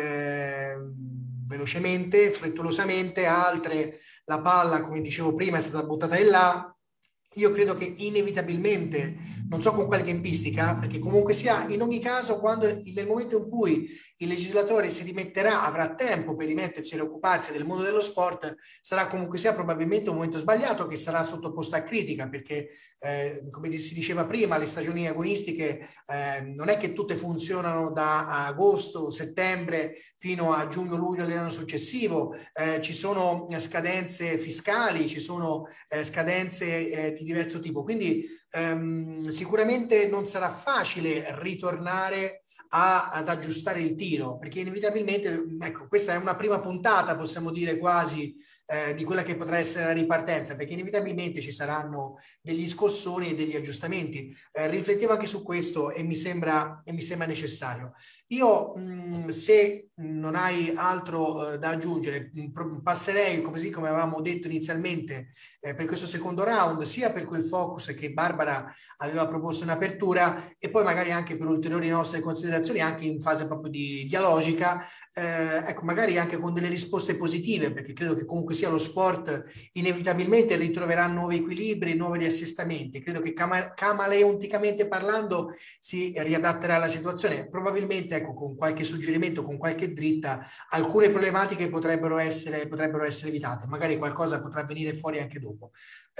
velocemente, frettolosamente, altre la palla, come dicevo prima, è stata buttata in là. Io credo che inevitabilmente, non so con quale tempistica, perché comunque sia, in ogni caso, quando nel momento in cui il legislatore si rimetterà, avrà tempo per rimettersi e occuparsi del mondo dello sport, sarà comunque sia probabilmente un momento sbagliato che sarà sottoposto a critica, perché come si diceva prima, le stagioni agonistiche non è che tutte funzionano da agosto, settembre fino a giugno-luglio dell'anno successivo, ci sono scadenze fiscali, ci sono scadenze di diverso tipo, quindi sicuramente non sarà facile ritornare ad aggiustare il tiro, perché inevitabilmente, ecco, questa è una prima puntata, possiamo dire quasi, di quella che potrà essere la ripartenza, perché inevitabilmente ci saranno degli scossoni e degli aggiustamenti. Riflettevo anche su questo e mi sembra necessario. Io, se non hai altro da aggiungere, passerei, così come avevamo detto inizialmente, per questo secondo round, sia per quel focus che Barbara aveva proposto in apertura e poi magari anche per ulteriori nostre considerazioni, anche in fase proprio di dialogica, ecco, magari anche con delle risposte positive, perché credo che comunque sia lo sport inevitabilmente ritroverà nuovi equilibri, nuovi riassestamenti. Credo che camaleonticamente parlando si riadatterà alla situazione. Probabilmente, ecco, con qualche suggerimento, con qualche dritta, alcune problematiche potrebbero essere evitate. Magari qualcosa potrà venire fuori anche dopo.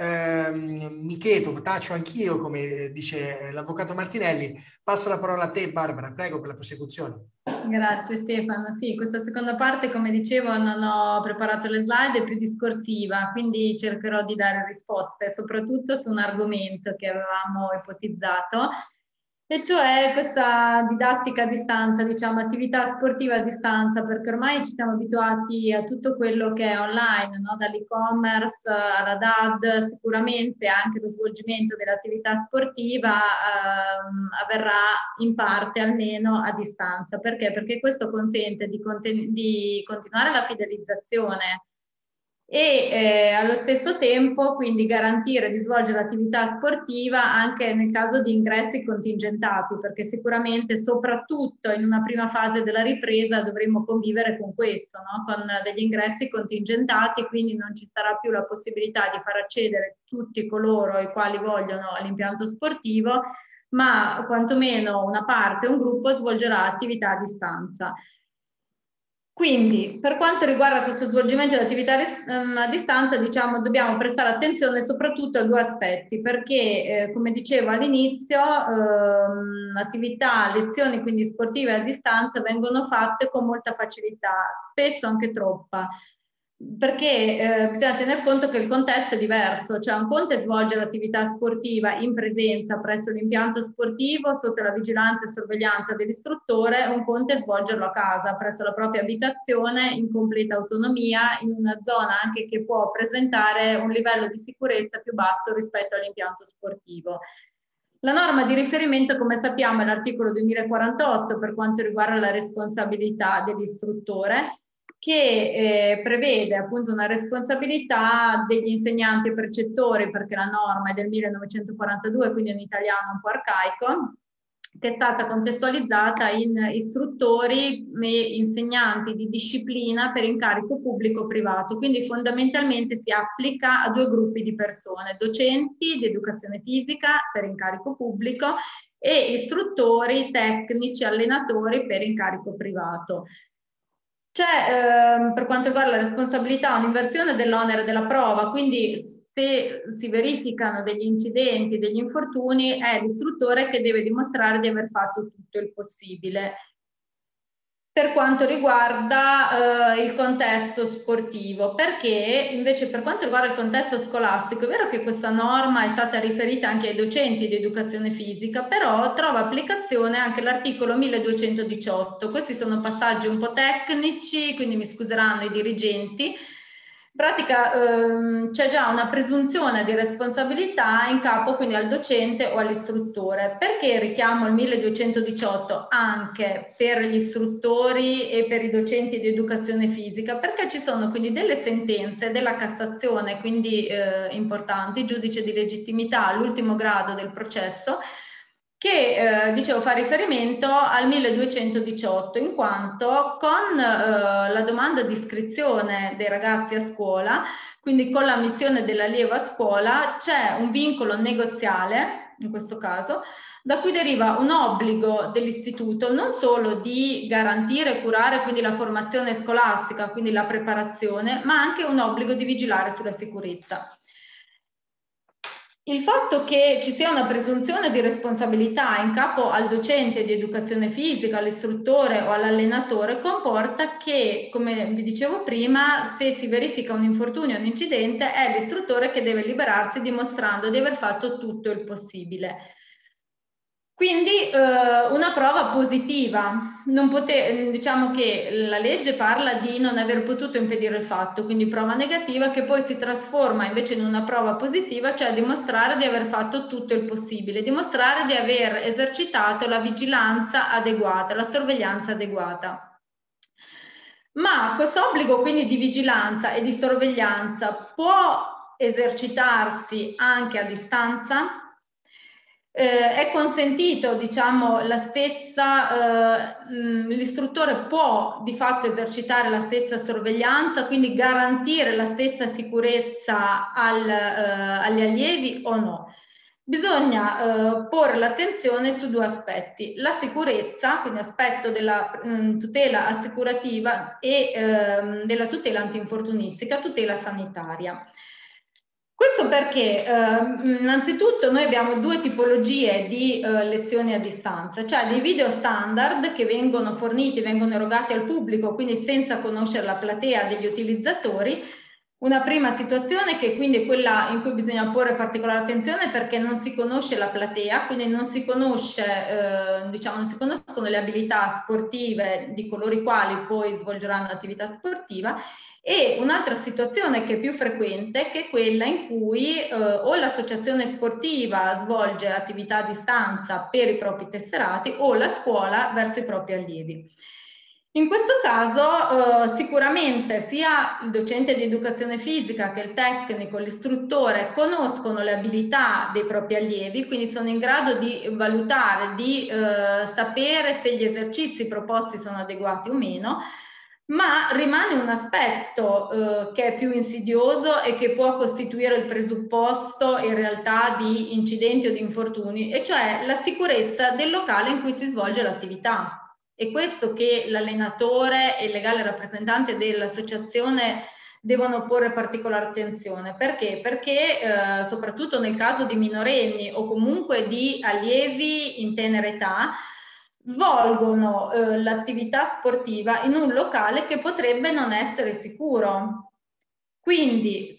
Mi chiedo, taccio anch'io, come dice l'avvocato Martinelli. Passo la parola a te, Barbara, prego per la prosecuzione. Grazie Stefano. Sì, questa seconda parte, come dicevo, non ho preparato le slide, è più discorsiva, quindi cercherò di dare risposte, soprattutto su un argomento che avevamo ipotizzato, e cioè questa didattica a distanza, diciamo, attività sportiva a distanza, perché ormai ci siamo abituati a tutto quello che è online, no? Dall'e-commerce alla DAD, sicuramente anche lo svolgimento dell'attività sportiva avverrà in parte almeno a distanza. Perché? Perché questo consente di continuare la fidelizzazione e allo stesso tempo quindi garantire di svolgere l'attività sportiva anche nel caso di ingressi contingentati, perché sicuramente soprattutto in una prima fase della ripresa dovremo convivere con questo, no? Con degli ingressi contingentati, quindi non ci sarà più la possibilità di far accedere tutti coloro i quali vogliono all'impianto sportivo, ma quantomeno una parte, un gruppo svolgerà attività a distanza. Quindi, per quanto riguarda questo svolgimento di attività a distanza, diciamo, dobbiamo prestare attenzione soprattutto a due aspetti, perché, come dicevo all'inizio, attività, lezioni quindi sportive a distanza vengono fatte con molta facilità, spesso anche troppa. Perché bisogna tener conto che il contesto è diverso, cioè un conto è svolgere l'attività sportiva in presenza presso l'impianto sportivo sotto la vigilanza e sorveglianza dell'istruttore, un conto è svolgerlo a casa presso la propria abitazione in completa autonomia in una zona anche che può presentare un livello di sicurezza più basso rispetto all'impianto sportivo. La norma di riferimento, come sappiamo, è l'articolo 2048 per quanto riguarda la responsabilità dell'istruttore, che prevede appunto una responsabilità degli insegnanti e precettori, perché la norma è del 1942, quindi è un italiano un po' arcaico, che è stata contestualizzata in istruttori e insegnanti di disciplina per incarico pubblico o privato, quindi fondamentalmente si applica a due gruppi di persone, docenti di educazione fisica per incarico pubblico e istruttori, tecnici, allenatori per incarico privato. C'è per quanto riguarda la responsabilità un'inversione dell'onere della prova, quindi se si verificano degli incidenti, degli infortuni, è l'istruttore che deve dimostrare di aver fatto tutto il possibile. Per quanto riguarda il contesto sportivo, perché invece per quanto riguarda il contesto scolastico è vero che questa norma è stata riferita anche ai docenti di educazione fisica, però trova applicazione anche l'articolo 1218. Questi sono passaggi un po' tecnici, quindi mi scuseranno i dirigenti. In pratica c'è già una presunzione di responsabilità in capo quindi al docente o all'istruttore. Perché richiamo il 1218 anche per gli istruttori e per i docenti di educazione fisica? Perché ci sono quindi delle sentenze della Cassazione, quindi importanti, giudice di legittimità all'ultimo grado del processo, che dicevo fa riferimento al 1218, in quanto con la domanda di iscrizione dei ragazzi a scuola, quindi con l'ammissione dell'allievo a scuola, c'è un vincolo negoziale, in questo caso, da cui deriva un obbligo dell'istituto non solo di garantire e curare quindi la formazione scolastica, quindi la preparazione, ma anche un obbligo di vigilare sulla sicurezza. Il fatto che ci sia una presunzione di responsabilità in capo al docente di educazione fisica, all'istruttore o all'allenatore comporta che, come vi dicevo prima, se si verifica un infortunio o un incidente è l'istruttore che deve liberarsi dimostrando di aver fatto tutto il possibile. Quindi una prova positiva, diciamo che la legge parla di non aver potuto impedire il fatto, quindi prova negativa che poi si trasforma invece in una prova positiva, cioè dimostrare di aver fatto tutto il possibile, dimostrare di aver esercitato la vigilanza adeguata, la sorveglianza adeguata. Ma questo obbligo quindi di vigilanza e di sorveglianza può esercitarsi anche a distanza? È consentito, diciamo, l'istruttore può di fatto esercitare la stessa sorveglianza, quindi garantire la stessa sicurezza agli allievi o no? Bisogna porre l'attenzione su due aspetti: la sicurezza, quindi aspetto della tutela assicurativa e della tutela antinfortunistica, tutela sanitaria. Questo perché innanzitutto noi abbiamo due tipologie di lezioni a distanza, cioè dei video standard che vengono forniti, vengono erogati al pubblico, quindi senza conoscere la platea degli utilizzatori. Una prima situazione che quindi è quella in cui bisogna porre particolare attenzione perché non si conosce la platea, quindi non si conosce, diciamo, non si conoscono le abilità sportive di coloro i quali poi svolgeranno l'attività sportiva. E un'altra situazione che è più frequente, che è quella in cui o l'associazione sportiva svolge attività a distanza per i propri tesserati o la scuola verso i propri allievi. In questo caso sicuramente sia il docente di educazione fisica che il tecnico, l'istruttore conoscono le abilità dei propri allievi, quindi sono in grado di valutare, di sapere se gli esercizi proposti sono adeguati o meno. Ma rimane un aspetto che è più insidioso e che può costituire il presupposto in realtà di incidenti o di infortuni, e cioè la sicurezza del locale in cui si svolge l'attività. È questo che l'allenatore e il legale rappresentante dell'associazione devono porre particolare attenzione. Perché? Perché soprattutto nel caso di minorenni o comunque di allievi in tenera età, svolgono l'attività sportiva in un locale che potrebbe non essere sicuro. Quindi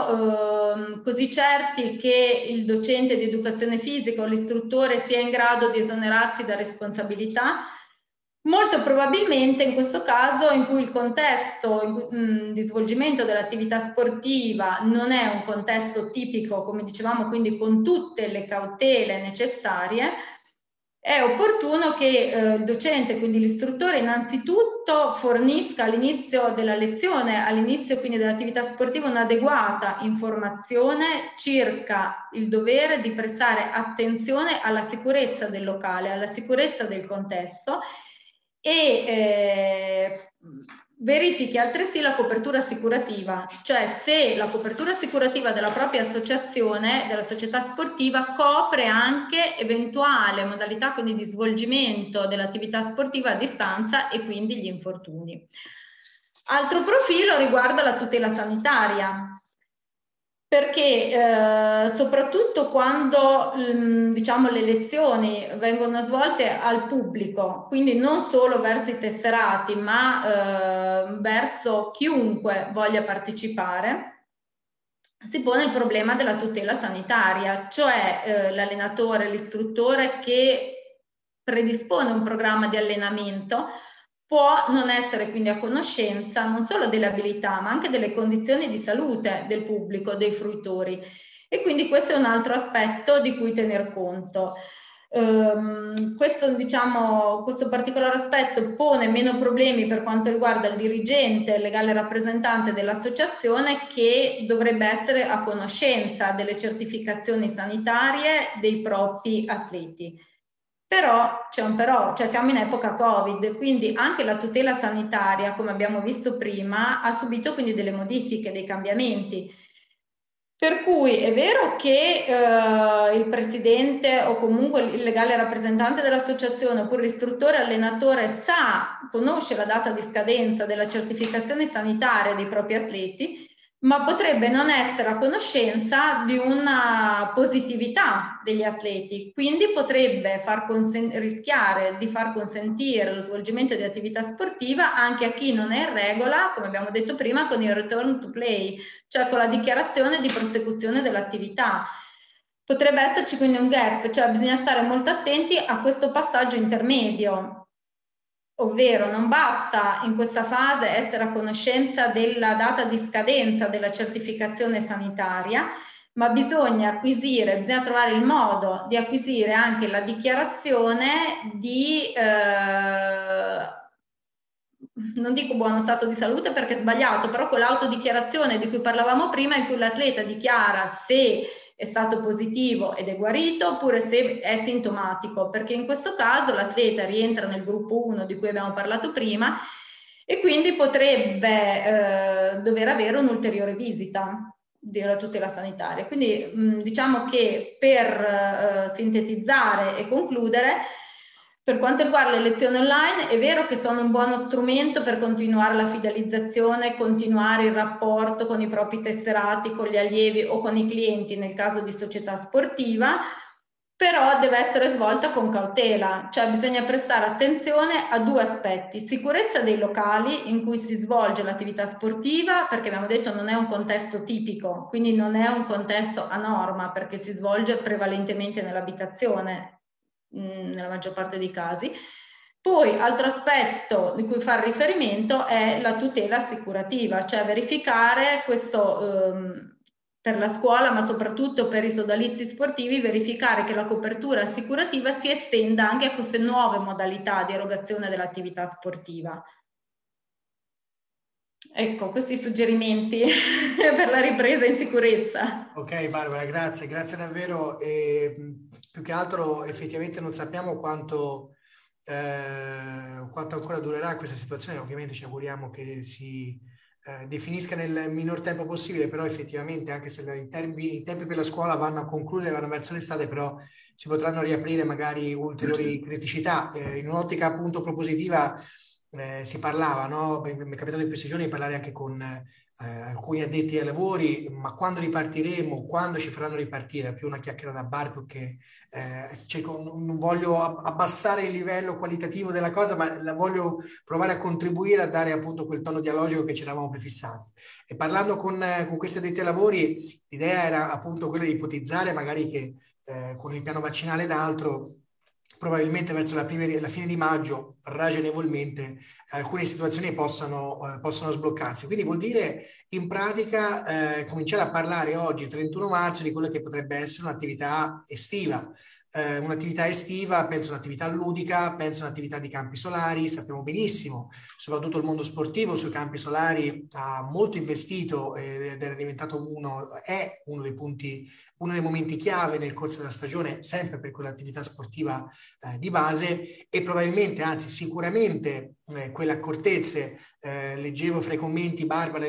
siamo così certi che il docente di educazione fisica o l'istruttore sia in grado di esonerarsi da responsabilità? Molto probabilmente in questo caso in cui il contesto di svolgimento dell'attività sportiva non è un contesto tipico, come dicevamo, quindi con tutte le cautele necessarie, è opportuno che il docente, quindi l'istruttore, innanzitutto fornisca all'inizio della lezione, all'inizio quindi dell'attività sportiva, un'adeguata informazione circa il dovere di prestare attenzione alla sicurezza del locale, alla sicurezza del contesto e verifichi altresì la copertura assicurativa, cioè se la copertura assicurativa della propria associazione, della società sportiva, copre anche eventuale modalità quindi di svolgimento dell'attività sportiva a distanza e quindi gli infortuni. Altro profilo riguarda la tutela sanitaria, perché soprattutto quando diciamo, le lezioni vengono svolte al pubblico, quindi non solo verso i tesserati, ma verso chiunque voglia partecipare, si pone il problema della tutela sanitaria, cioè l'allenatore, l'istruttore che predispone un programma di allenamento può non essere quindi a conoscenza non solo delle abilità, ma anche delle condizioni di salute del pubblico, dei fruitori. E quindi questo è un altro aspetto di cui tener conto. Questo particolare aspetto pone meno problemi per quanto riguarda il dirigente, il legale rappresentante dell'associazione, che dovrebbe essere a conoscenza delle certificazioni sanitarie dei propri atleti. Però c'è un però, cioè siamo in epoca Covid, quindi anche la tutela sanitaria, come abbiamo visto prima, ha subito quindi delle modifiche, dei cambiamenti. Per cui è vero che il presidente o comunque il legale rappresentante dell'associazione oppure l'istruttore allenatore conosce la data di scadenza della certificazione sanitaria dei propri atleti, ma potrebbe non essere a conoscenza di una positività degli atleti, quindi potrebbe rischiare di far consentire lo svolgimento di attività sportiva anche a chi non è in regola, come abbiamo detto prima, con il return to play, cioè con la dichiarazione di prosecuzione dell'attività. Potrebbe esserci quindi un gap, cioè bisogna stare molto attenti a questo passaggio intermedio. Ovvero non basta in questa fase essere a conoscenza della data di scadenza della certificazione sanitaria, ma bisogna trovare il modo di acquisire anche la dichiarazione di, non dico buono stato di salute perché è sbagliato, però quell'autodichiarazione di cui parlavamo prima, in cui l'atleta dichiara se è stato positivo ed è guarito oppure se è sintomatico, perché in questo caso l'atleta rientra nel gruppo 1 di cui abbiamo parlato prima e quindi potrebbe dover avere un'ulteriore visita della tutela sanitaria. Quindi diciamo che per sintetizzare e concludere, per quanto riguarda le lezioni online, è vero che sono un buono strumento per continuare la fidelizzazione, continuare il rapporto con i propri tesserati, con gli allievi o con i clienti nel caso di società sportiva, però deve essere svolta con cautela, cioè bisogna prestare attenzione a due aspetti: sicurezza dei locali in cui si svolge l'attività sportiva, perché abbiamo detto non è un contesto tipico, quindi non è un contesto a norma perché si svolge prevalentemente nell'abitazione nella maggior parte dei casi. Poi altro aspetto di cui fare riferimento è la tutela assicurativa, cioè verificare questo per la scuola, ma soprattutto per i sodalizi sportivi, verificare che la copertura assicurativa si estenda anche a queste nuove modalità di erogazione dell'attività sportiva. Ecco, questi suggerimenti per la ripresa in sicurezza. Ok Barbara, grazie davvero. Più che altro effettivamente non sappiamo quanto ancora durerà questa situazione. Ovviamente ci auguriamo che si definisca nel minor tempo possibile, però effettivamente anche se i tempi per la scuola vanno a concludere, vanno verso l'estate, però si potranno riaprire magari ulteriori criticità. In un'ottica appunto propositiva si parlava, no? Mi è capitato in questi giorni di parlare anche con alcuni addetti ai lavori, ma quando ripartiremo, quando ci faranno ripartire, più una chiacchiera da bar, più che non voglio abbassare il livello qualitativo della cosa, ma la voglio provare a contribuire a dare appunto quel tono dialogico che ci eravamo prefissati. E parlando con questi addetti ai lavori, l'idea era appunto quella di ipotizzare magari che con il piano vaccinale ed altro, probabilmente verso la fine di maggio, ragionevolmente, alcune situazioni possano sbloccarsi. Quindi vuol dire in pratica cominciare a parlare oggi, 31 marzo, di quello che potrebbe essere un'attività estiva. Un'attività estiva, penso un'attività ludica, penso un'attività di campi solari. Sappiamo benissimo, soprattutto il mondo sportivo sui campi solari ha molto investito ed è diventato uno dei momenti chiave nel corso della stagione, sempre per quell'attività sportiva di base, e probabilmente, anzi sicuramente, quelle accortezze leggevo fra i commenti, Barbara,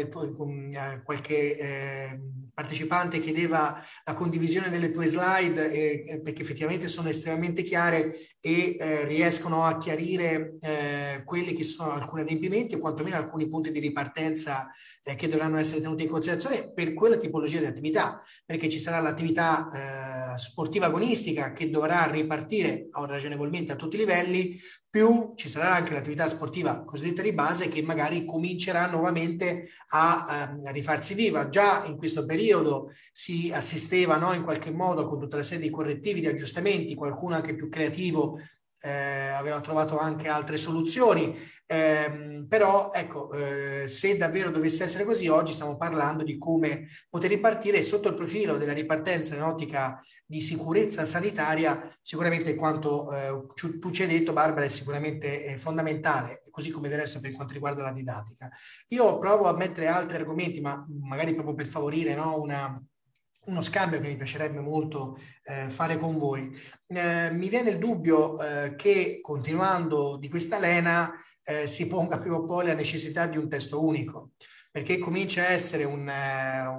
qualche partecipante chiedeva la condivisione delle tue slide, perché effettivamente sono estremamente chiare e riescono a chiarire quelli che sono alcuni adempimenti o quantomeno alcuni punti di ripartenza che dovranno essere tenuti in considerazione per quella tipologia di attività, perché ci sarà l'attività sportiva agonistica che dovrà ripartire ragionevolmente a tutti i livelli, più ci sarà anche l'attività sportiva cosiddetta di base che magari comincerà nuovamente a rifarsi viva. Già in questo periodo si assisteva, no, in qualche modo con tutta la serie di correttivi, di aggiustamenti, qualcuno anche più creativo aveva trovato anche altre soluzioni, però ecco, se davvero dovesse essere così, oggi stiamo parlando di come poter ripartire sotto il profilo della ripartenza in ottica di sicurezza sanitaria. Sicuramente quanto tu ci hai detto, Barbara, è sicuramente fondamentale, così come del resto per quanto riguarda la didattica. Io provo a mettere altri argomenti, ma magari proprio per favorire, no, uno scambio che mi piacerebbe molto fare con voi. Mi viene il dubbio che continuando di questa lena si ponga prima o poi la necessità di un testo unico, perché comincia a essere una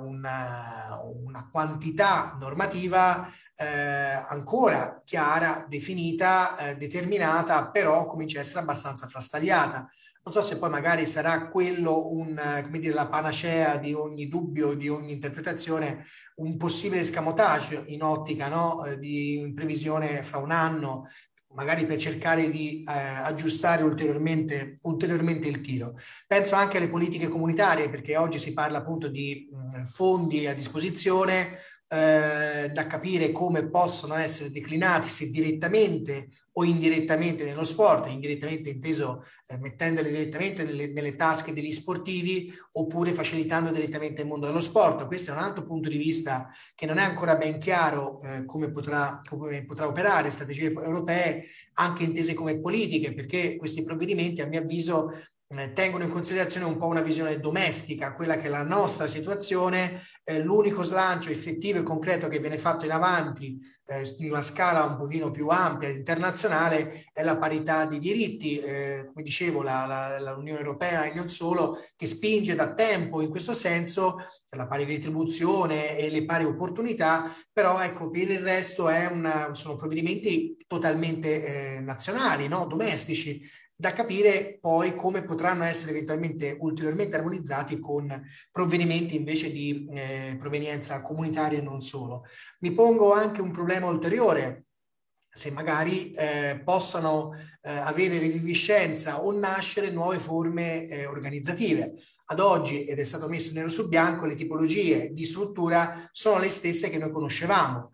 quantità normativa ancora chiara, definita, determinata, però comincia a essere abbastanza frastagliata. Non so se poi magari sarà quello come dire, la panacea di ogni dubbio, di ogni interpretazione, un possibile escamotage in ottica, no? In previsione fra un anno, magari per cercare di aggiustare ulteriormente il tiro. Penso anche alle politiche comunitarie, perché oggi si parla appunto di fondi a disposizione, da capire come possono essere declinati, se direttamente o indirettamente nello sport, indirettamente inteso mettendoli direttamente nelle tasche degli sportivi oppure facilitando direttamente il mondo dello sport. Questo è un altro punto di vista che non è ancora ben chiaro come potrà operare strategie europee, anche intese come politiche, perché questi provvedimenti a mio avviso tengono in considerazione un po' una visione domestica, quella che è la nostra situazione. L'unico slancio effettivo e concreto che viene fatto in avanti in una scala un pochino più ampia internazionale è la parità di diritti, come dicevo l'Unione Europea e non solo, che spinge da tempo in questo senso, la pari retribuzione e le pari opportunità, però ecco, per il resto sono provvedimenti totalmente nazionali, no? Domestici, da capire poi come potranno essere eventualmente ulteriormente armonizzati con provvedimenti invece di provenienza comunitaria e non solo. Mi pongo anche un problema ulteriore, se magari possano avere riviviscenza o nascere nuove forme organizzative. Ad oggi, ed è stato messo nero su bianco, le tipologie di struttura sono le stesse che noi conoscevamo.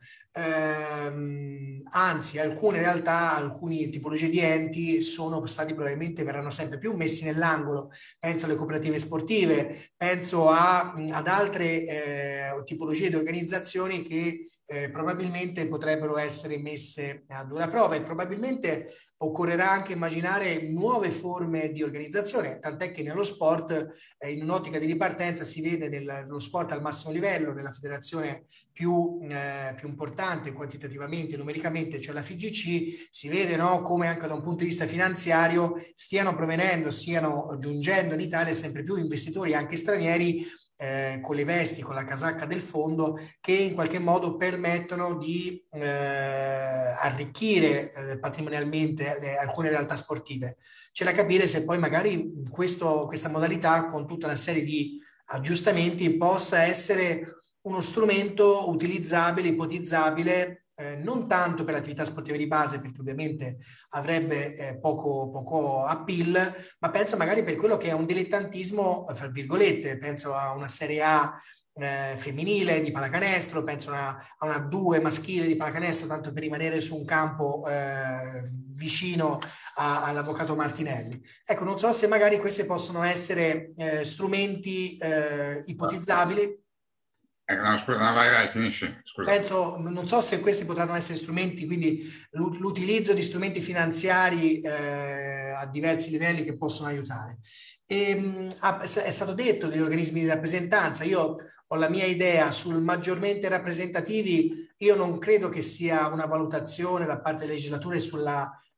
Anzi, alcune tipologie di enti sono stati probabilmente, verranno sempre più messi nell'angolo. Penso alle cooperative sportive, penso ad altre tipologie di organizzazioni che probabilmente potrebbero essere messe a dura prova, e probabilmente occorrerà anche immaginare nuove forme di organizzazione, tant'è che nello sport, in un'ottica di ripartenza, si vede nello sport al massimo livello, nella federazione più importante quantitativamente, numericamente, cioè la FIGC, si vede, no, come anche da un punto di vista finanziario stiano giungendo in Italia sempre più investitori anche stranieri, con le vesti, con la casacca del fondo, che in qualche modo permettono di arricchire patrimonialmente alcune realtà sportive. C'è da capire se poi magari questa modalità, con tutta una serie di aggiustamenti, possa essere uno strumento utilizzabile, ipotizzabile, non tanto per l'attività sportiva di base, perché ovviamente avrebbe poco appeal, ma penso magari per quello che è un dilettantismo, fra virgolette, penso a una Serie A femminile di pallacanestro, penso a una 2 maschile di pallacanestro, tanto per rimanere su un campo vicino all'avvocato Martinelli. Ecco, non so se magari questi possono essere strumenti ipotizzabili. No, scusa, vai, finisci. Scusa. Non so se questi potranno essere strumenti, quindi l'utilizzo di strumenti finanziari a diversi livelli che possono aiutare. È stato detto degli organismi di rappresentanza. Io ho la mia idea sul maggiormente rappresentativi. Io non credo che sia una valutazione da parte delle legislature sulla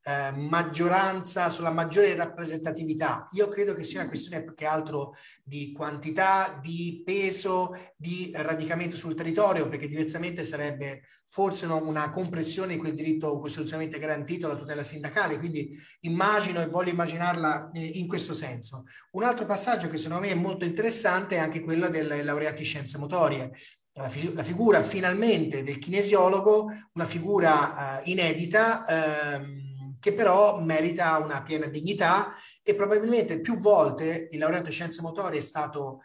maggioranza, sulla maggiore rappresentatività. Io credo che sia una questione più che altro di quantità, di peso, di radicamento sul territorio, perché diversamente sarebbe forse una compressione di quel diritto costituzionalmente garantito alla tutela sindacale, quindi immagino e voglio immaginarla in questo senso. Un altro passaggio che secondo me è molto interessante è anche quello del laureato in scienze motorie. La figura finalmente del kinesiologo, una figura inedita, che però merita una piena dignità, e probabilmente più volte il laureato in scienze motorie è stato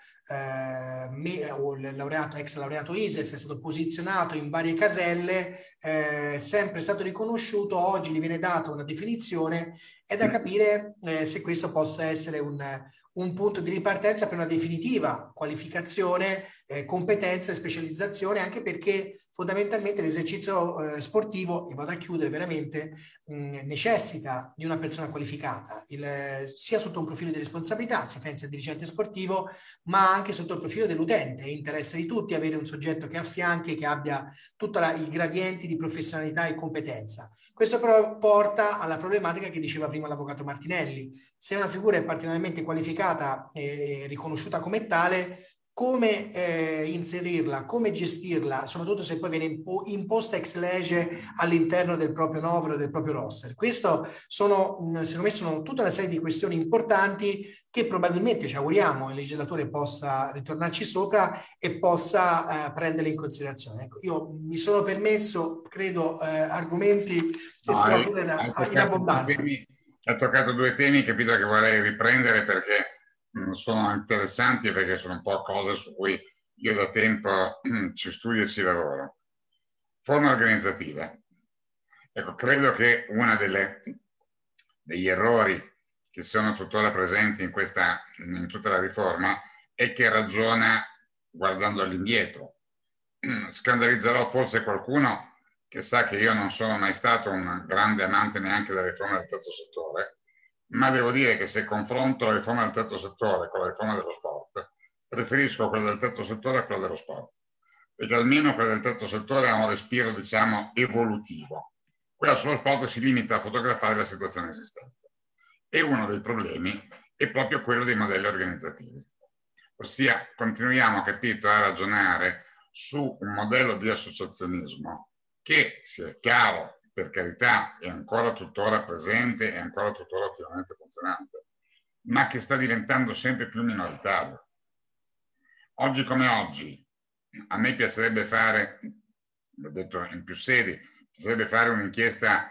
o il laureato, ex laureato ISEF è stato posizionato in varie caselle, sempre stato riconosciuto, oggi gli viene data una definizione, è da capire se questo possa essere un punto di ripartenza per una definitiva qualificazione, competenza e specializzazione, anche perché fondamentalmente l'esercizio sportivo, e vado a chiudere veramente, necessita di una persona qualificata, sia sotto un profilo di responsabilità, si pensa al dirigente sportivo, ma anche sotto il profilo dell'utente. È interesse di tutti avere un soggetto che affianchi, che abbia tutti i gradienti di professionalità e competenza. Questo però porta alla problematica che diceva prima l'avvocato Martinelli. Se una figura è particolarmente qualificata e riconosciuta come tale, come inserirla, come gestirla, soprattutto se poi viene imposta ex lege all'interno del proprio novero, del proprio roster. Questo secondo me sono tutta una serie di questioni importanti che probabilmente ci auguriamo il legislatore possa ritornarci sopra e possa prenderle in considerazione. Ecco, io mi sono permesso, credo, argomenti e sfumature in abbondanza. Hai toccato due temi, capito, che vorrei riprendere perché sono interessanti, perché sono un po' cose su cui io da tempo ci studio e ci lavoro. Forma organizzativa. Ecco, credo che uno degli errori che sono tuttora presenti in tutta la riforma è che ragiona guardando all'indietro. Scandalizzerò forse qualcuno che sa che io non sono mai stato un grande amante neanche della riforma del terzo settore, ma devo dire che se confronto la riforma del terzo settore con la riforma dello sport, preferisco quella del terzo settore a quella dello sport, perché almeno quella del terzo settore ha un respiro, diciamo, evolutivo. Quella sullo sport si limita a fotografare la situazione esistente. E uno dei problemi è proprio quello dei modelli organizzativi. Ossia, continuiamo, capito, a ragionare su un modello di associazionismo che, sia chiaro, per carità, è ancora tuttora presente, è ancora tuttora attivamente funzionante, ma che sta diventando sempre più minoritario. Oggi come oggi, a me piacerebbe fare, l'ho detto in più sedi, piacerebbe fare un'inchiesta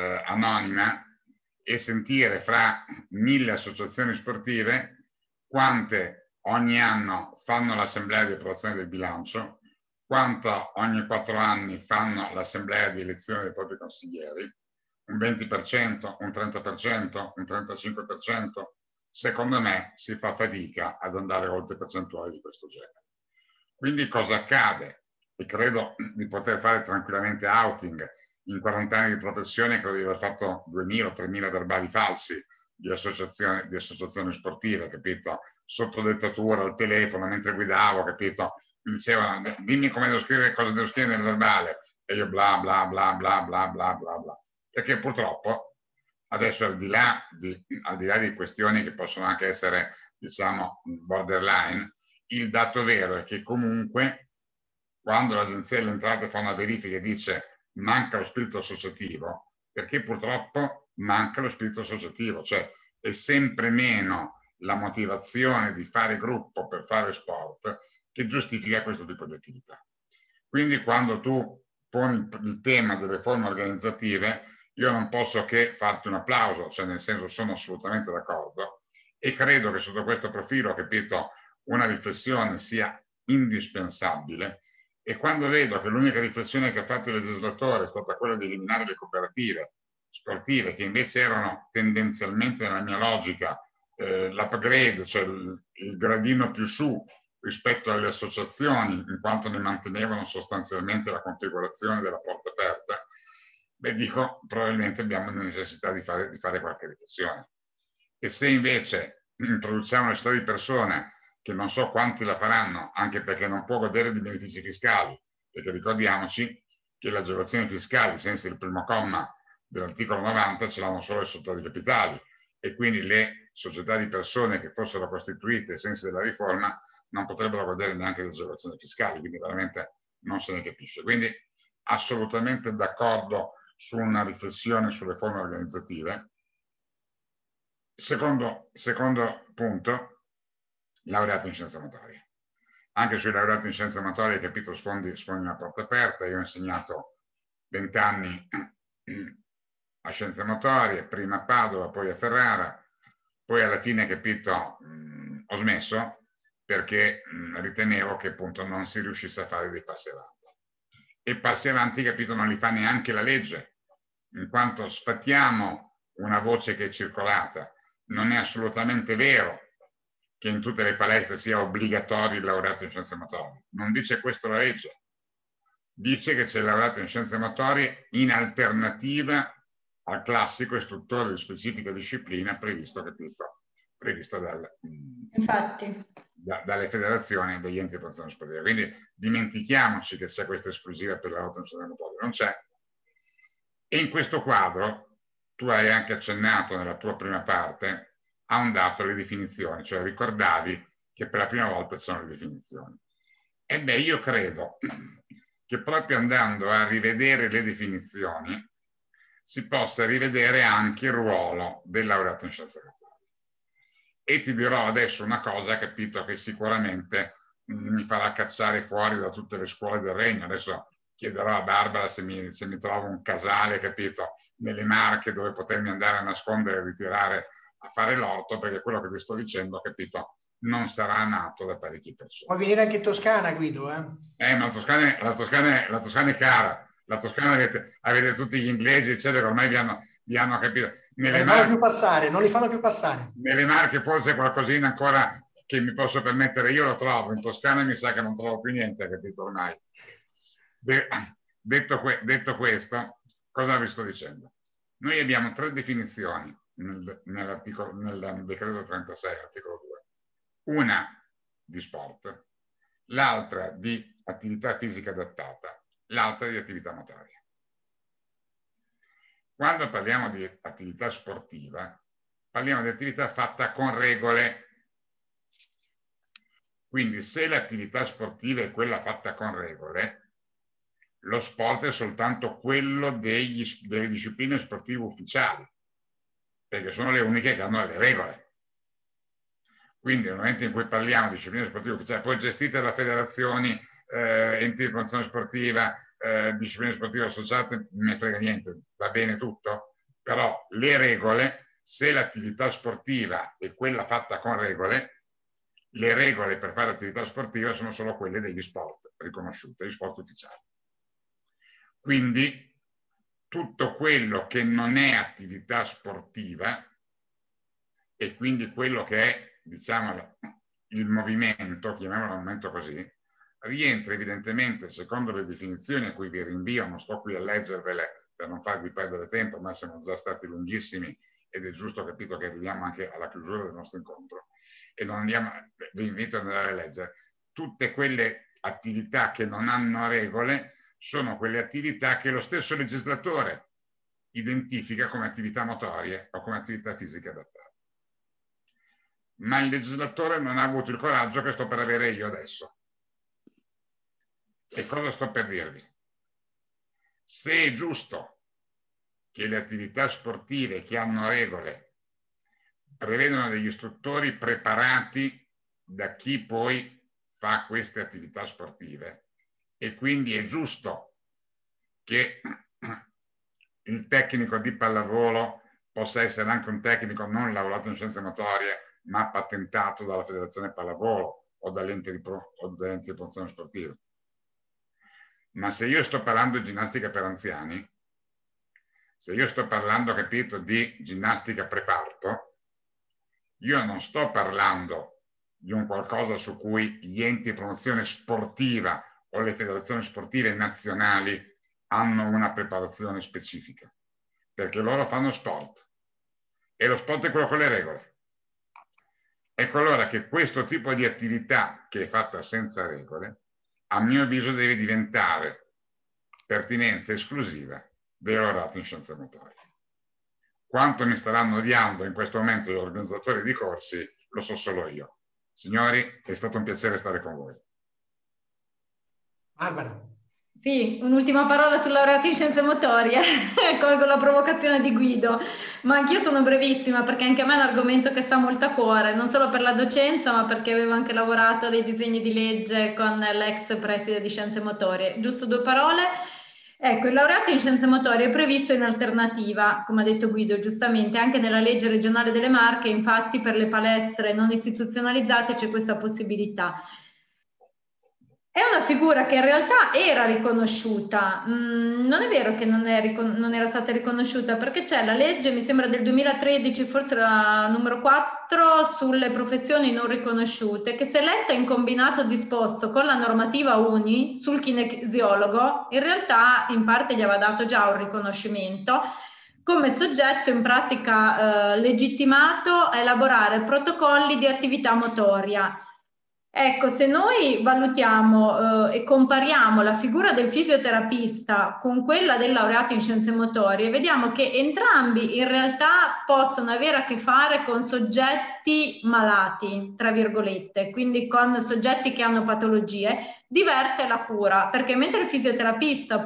anonima e sentire fra 1000 associazioni sportive quante ogni anno fanno l'assemblea di approvazione del bilancio, quanto ogni 4 anni fanno l'assemblea di elezione dei propri consiglieri, un 20%, un 30%, un 35%, secondo me si fa fatica ad andare oltre percentuali di questo genere. Quindi cosa accade? E credo di poter fare tranquillamente outing. In 40 anni di professione credo di aver fatto 2.000 o 3.000 verbali falsi di associazioni sportive, capito? Sotto dettatura, al telefono, mentre guidavo, capito? Mi dicevano, dimmi come devo scrivere, cosa devo scrivere nel verbale, e io bla bla bla bla bla bla bla bla. Perché purtroppo adesso al di là di questioni che possono anche essere, diciamo, borderline, il dato vero è che comunque quando l'Agenzia delle Entrate fa una verifica e dice manca lo spirito associativo, perché purtroppo manca lo spirito associativo, cioè è sempre meno la motivazione di fare gruppo per fare sport che giustifica questo tipo di attività. Quindi quando tu poni il tema delle forme organizzative, io non posso che farti un applauso, cioè nel senso sono assolutamente d'accordo e credo che sotto questo profilo, capito, una riflessione sia indispensabile. E quando vedo che l'unica riflessione che ha fatto il legislatore è stata quella di eliminare le cooperative sportive, che invece erano tendenzialmente, nella mia logica, l'upgrade, cioè il gradino più su rispetto alle associazioni, in quanto ne mantenevano sostanzialmente la configurazione della porta aperta, beh, dico, probabilmente abbiamo necessità di fare qualche riflessione. E se invece introduciamo una storia di persone che non so quanti la faranno, anche perché non può godere di benefici fiscali, perché ricordiamoci che le agevolazioni fiscali, senza il primo comma dell'articolo 90 ce l'hanno solo le società di capitali, e quindi le società di persone che fossero costituite ai sensi della riforma non potrebbero godere neanche di agevolazioni fiscali, quindi veramente non se ne capisce. Quindi assolutamente d'accordo su una riflessione sulle forme organizzative. Secondo punto, laureato in scienze motorie. Anche sui laureati in scienze motorie, capito, sfondi una porta aperta. Io ho insegnato 20 anni a scienze motorie, prima a Padova, poi a Ferrara, poi alla fine, capito, ho smesso perché ritenevo che appunto non si riuscisse a fare dei passi avanti. E passi avanti, capito, non li fa neanche la legge, in quanto sfattiamo una voce che è circolata. Non è assolutamente vero che in tutte le palestre sia obbligatorio il laureato in scienze motorie. Non dice questo la legge. Dice che c'è il laureato in scienze motorie in alternativa al classico istruttore di specifica disciplina previsto, capito, previsto dalle federazioni e dagli enti di promozione sportiva. Quindi dimentichiamoci che c'è questa esclusiva per laureato in scienze motorie. Non c'è. E in questo quadro tu hai anche accennato nella tua prima parte a un dato, le definizioni, cioè ricordavi che per la prima volta ci sono le definizioni. Ebbene, io credo che proprio andando a rivedere le definizioni si possa rivedere anche il ruolo del laureato in scienze motorie. E ti dirò adesso una cosa, capito, che sicuramente mi farà cacciare fuori da tutte le scuole del regno. Adesso chiederò a Barbara se mi trovo un casale, capito, nelle Marche dove potermi andare a nascondere e ritirare a fare l'orto, perché quello che ti sto dicendo, capito, non sarà nato da parecchie persone. Puoi venire anche in Toscana, Guido, ma la Toscana è cara. La Toscana avete tutti gli inglesi, eccetera, ormai vi hanno capito. Non li fanno più passare. Nelle Marche forse qualcosina ancora che mi posso permettere io lo trovo, in Toscana mi sa che non trovo più niente, capito ormai. Detto questo, cosa vi sto dicendo? Noi abbiamo 3 definizioni nel decreto 36, articolo 2. Una di sport, l'altra di attività fisica adattata, l'altra di attività motoria. Quando parliamo di attività sportiva, parliamo di attività fatta con regole. Quindi se l'attività sportiva è quella fatta con regole, lo sport è soltanto quello delle discipline sportive ufficiali, perché sono le uniche che hanno le regole. Quindi nel momento in cui parliamo di discipline sportive ufficiali, poi gestite da federazioni, enti di promozione sportiva, discipline sportive associate, non me frega niente, va bene tutto, però le regole, se l'attività sportiva è quella fatta con regole, le regole per fare attività sportiva sono solo quelle degli sport riconosciuti, degli sport ufficiali. Quindi tutto quello che non è attività sportiva e quindi quello che è, diciamo, il movimento, chiamiamolo un momento così, rientra evidentemente, secondo le definizioni a cui vi rinvio, non sto qui a leggervele per non farvi perdere tempo, ma siamo già stati lunghissimi ed è giusto, capito, che arriviamo anche alla chiusura del nostro incontro e non andiamo, vi invito ad andare a leggere. Tutte quelle attività che non hanno regole sono quelle attività che lo stesso legislatore identifica come attività motorie o come attività fisiche adattate. Ma il legislatore non ha avuto il coraggio che sto per avere io adesso. E cosa sto per dirvi? Se è giusto che le attività sportive che hanno regole prevedono degli istruttori preparati da chi poi fa queste attività sportive, e quindi è giusto che il tecnico di pallavolo possa essere anche un tecnico non laureato in scienze motorie, ma patentato dalla Federazione Pallavolo o dall'ente di promozione sportiva. Ma se io sto parlando di ginnastica per anziani, se io sto parlando, capito, di ginnastica preparto, io non sto parlando di un qualcosa su cui gli enti di promozione sportiva o le federazioni sportive nazionali hanno una preparazione specifica, perché loro fanno sport e lo sport è quello con le regole. Ecco allora che questo tipo di attività che è fatta senza regole, a mio avviso, deve diventare pertinenza esclusiva dei laureati in scienze motorie. Quanto mi staranno odiando in questo momento gli organizzatori di corsi lo so solo io. Signori, è stato un piacere stare con voi. Barbara. Sì, un'ultima parola sul laureato in scienze motorie, colgo la provocazione di Guido, ma anch'io sono brevissima perché anche a me è un argomento che sta molto a cuore, non solo per la docenza, ma perché avevo anche lavorato dei disegni di legge con l'ex preside di scienze motorie. Giusto 2 parole. Ecco, il laureato in scienze motorie è previsto in alternativa, come ha detto Guido giustamente, anche nella legge regionale delle Marche, infatti per le palestre non istituzionalizzate c'è questa possibilità. È una figura che in realtà era riconosciuta, non è vero che non era stata riconosciuta perché c'è la legge, mi sembra del 2013, forse la numero 4, sulle professioni non riconosciute, che se letta in combinato disposto con la normativa UNI sul kinesiologo, in realtà in parte gli aveva dato già un riconoscimento come soggetto in pratica legittimato a elaborare protocolli di attività motoria. Ecco, se noi valutiamo e compariamo la figura del fisioterapista con quella del laureato in scienze motorie, vediamo che entrambi in realtà possono avere a che fare con soggetti malati, tra virgolette, quindi con soggetti che hanno patologie. Diversa è la cura, perché mentre il fisioterapista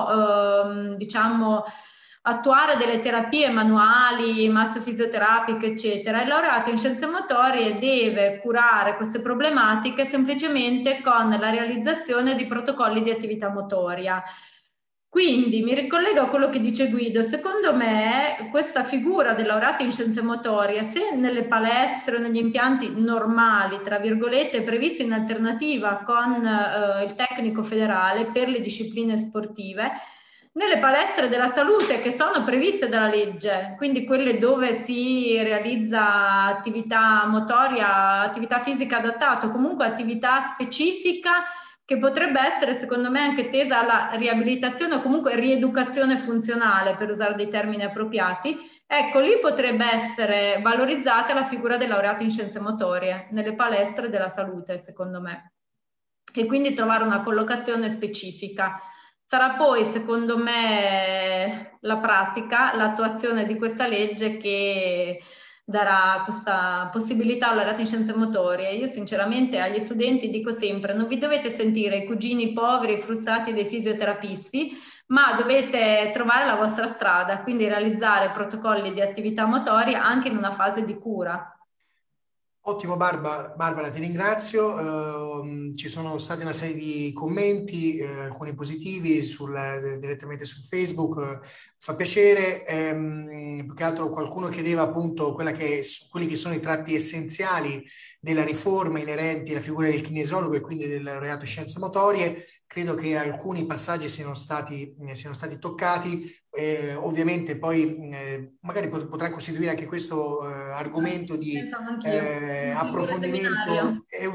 può, diciamo, attuare delle terapie manuali, massofisioterapiche, eccetera, il laureato in scienze motorie deve curare queste problematiche semplicemente con la realizzazione di protocolli di attività motoria. Quindi mi ricollego a quello che dice Guido, secondo me questa figura del laureato in scienze motorie, se nelle palestre o negli impianti normali, tra virgolette, previsti in alternativa con il tecnico federale per le discipline sportive, nelle palestre della salute che sono previste dalla legge, quindi quelle dove si realizza attività motoria, attività fisica adattata, comunque attività specifica che potrebbe essere secondo me anche tesa alla riabilitazione o comunque rieducazione funzionale, per usare dei termini appropriati, ecco lì potrebbe essere valorizzata la figura del laureato in scienze motorie nelle palestre della salute, secondo me, e quindi trovare una collocazione specifica. Sarà poi, secondo me, la pratica, l'attuazione di questa legge che darà questa possibilità al laureato in scienze motorie. Io sinceramente agli studenti dico sempre, non vi dovete sentire i cugini poveri e frustrati dei fisioterapisti, ma dovete trovare la vostra strada, quindi realizzare protocolli di attività motoria anche in una fase di cura. Ottimo Barbara, ti ringrazio. Ci sono stati una serie di commenti, alcuni positivi direttamente su Facebook, fa piacere. Più che altro qualcuno chiedeva appunto quelli che sono i tratti essenziali della riforma inerenti alla figura del kinesiologo e quindi del laureato in scienze motorie. Credo che alcuni passaggi siano stati toccati. Ovviamente poi magari potrà costituire anche questo argomento di approfondimento e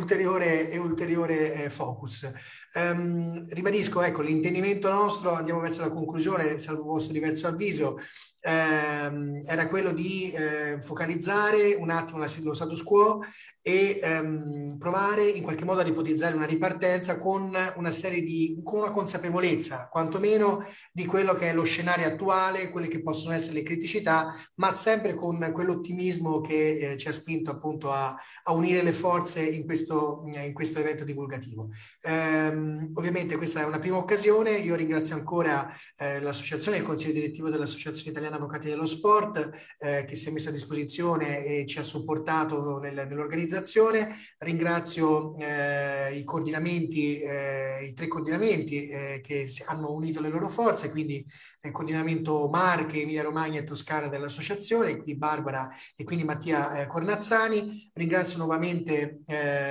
ulteriore focus. Ribadisco, ecco, l'intendimento nostro, andiamo verso la conclusione, salvo vostro diverso avviso, era quello di focalizzare un attimo lo status quo e provare in qualche modo ad ipotizzare una ripartenza con una consapevolezza, quantomeno di quello che è lo scenario attuale, quelle che possono essere le criticità, ma sempre con quell'ottimismo che ci ha spinto appunto a unire le forze in questo evento divulgativo. Ovviamente questa è una prima occasione, io ringrazio ancora l'associazione, il consiglio direttivo dell'Associazione Italiana Avvocati dello Sport che si è messo a disposizione e ci ha supportato nell'organizzazione. Ringrazio i tre coordinamenti che hanno unito le loro forze, quindi il coordinamento Marche, Emilia Romagna e Toscana dell'associazione, qui Barbara e quindi Mattia Cornazzani. Ringrazio nuovamente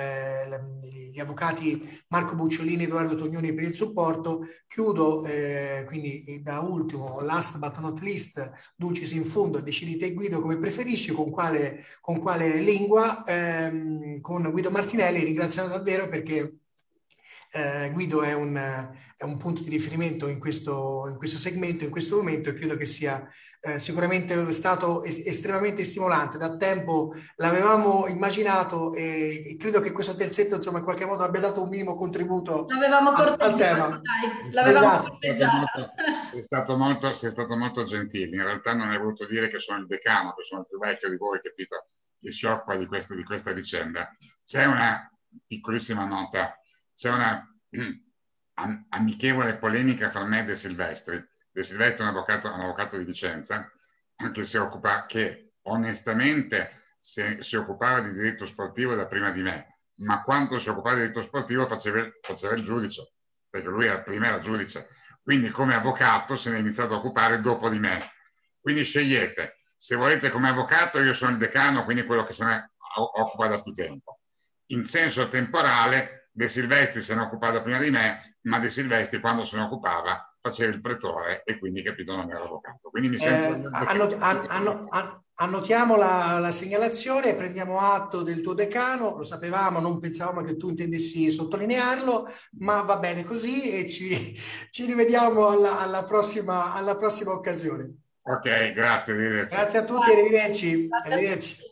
gli avvocati Marco Bucciolini e Edoardo Tognoni per il supporto. Chiudo quindi da ultimo, last but not least, Dulcis in fundo, decidi te Guido come preferisci, con quale lingua, con Guido Martinelli, ringraziando davvero perché Guido è un punto di riferimento in questo segmento, in questo momento, e credo che sia sicuramente stato estremamente stimolante. Da tempo l'avevamo immaginato e credo che questo terzetto insomma in qualche modo abbia dato un minimo contributo L'avevamo al tema. corteggiato, dai, l'avevamo corteggiato. sei stato molto gentile. In realtà non hai voluto dire che sono il decano, che sono il più vecchio di voi, capito, che si occupa di questa vicenda. C'è una piccolissima nota, c'è una amichevole polemica fra me e De Silvestri. De Silvestri è un avvocato di Vicenza, che onestamente si occupava di diritto sportivo da prima di me, ma quando si occupava di diritto sportivo faceva il giudice, perché lui prima era giudice, quindi come avvocato se ne è iniziato a occupare dopo di me. Quindi scegliete, se volete come avvocato io sono il decano, quindi quello che se ne occupa da più tempo. In senso temporale De Silvestri se ne occupava prima di me, ma De Silvestri quando se ne occupava faceva il pretore e quindi, capito, non era avvocato. Quindi mi sento annotiamo la segnalazione, prendiamo atto del tuo decano, lo sapevamo, non pensavamo che tu intendessi sottolinearlo, ma va bene così e ci rivediamo alla prossima occasione. Ok, grazie, arrivederci. Grazie a tutti, arrivederci. Grazie. Arrivederci.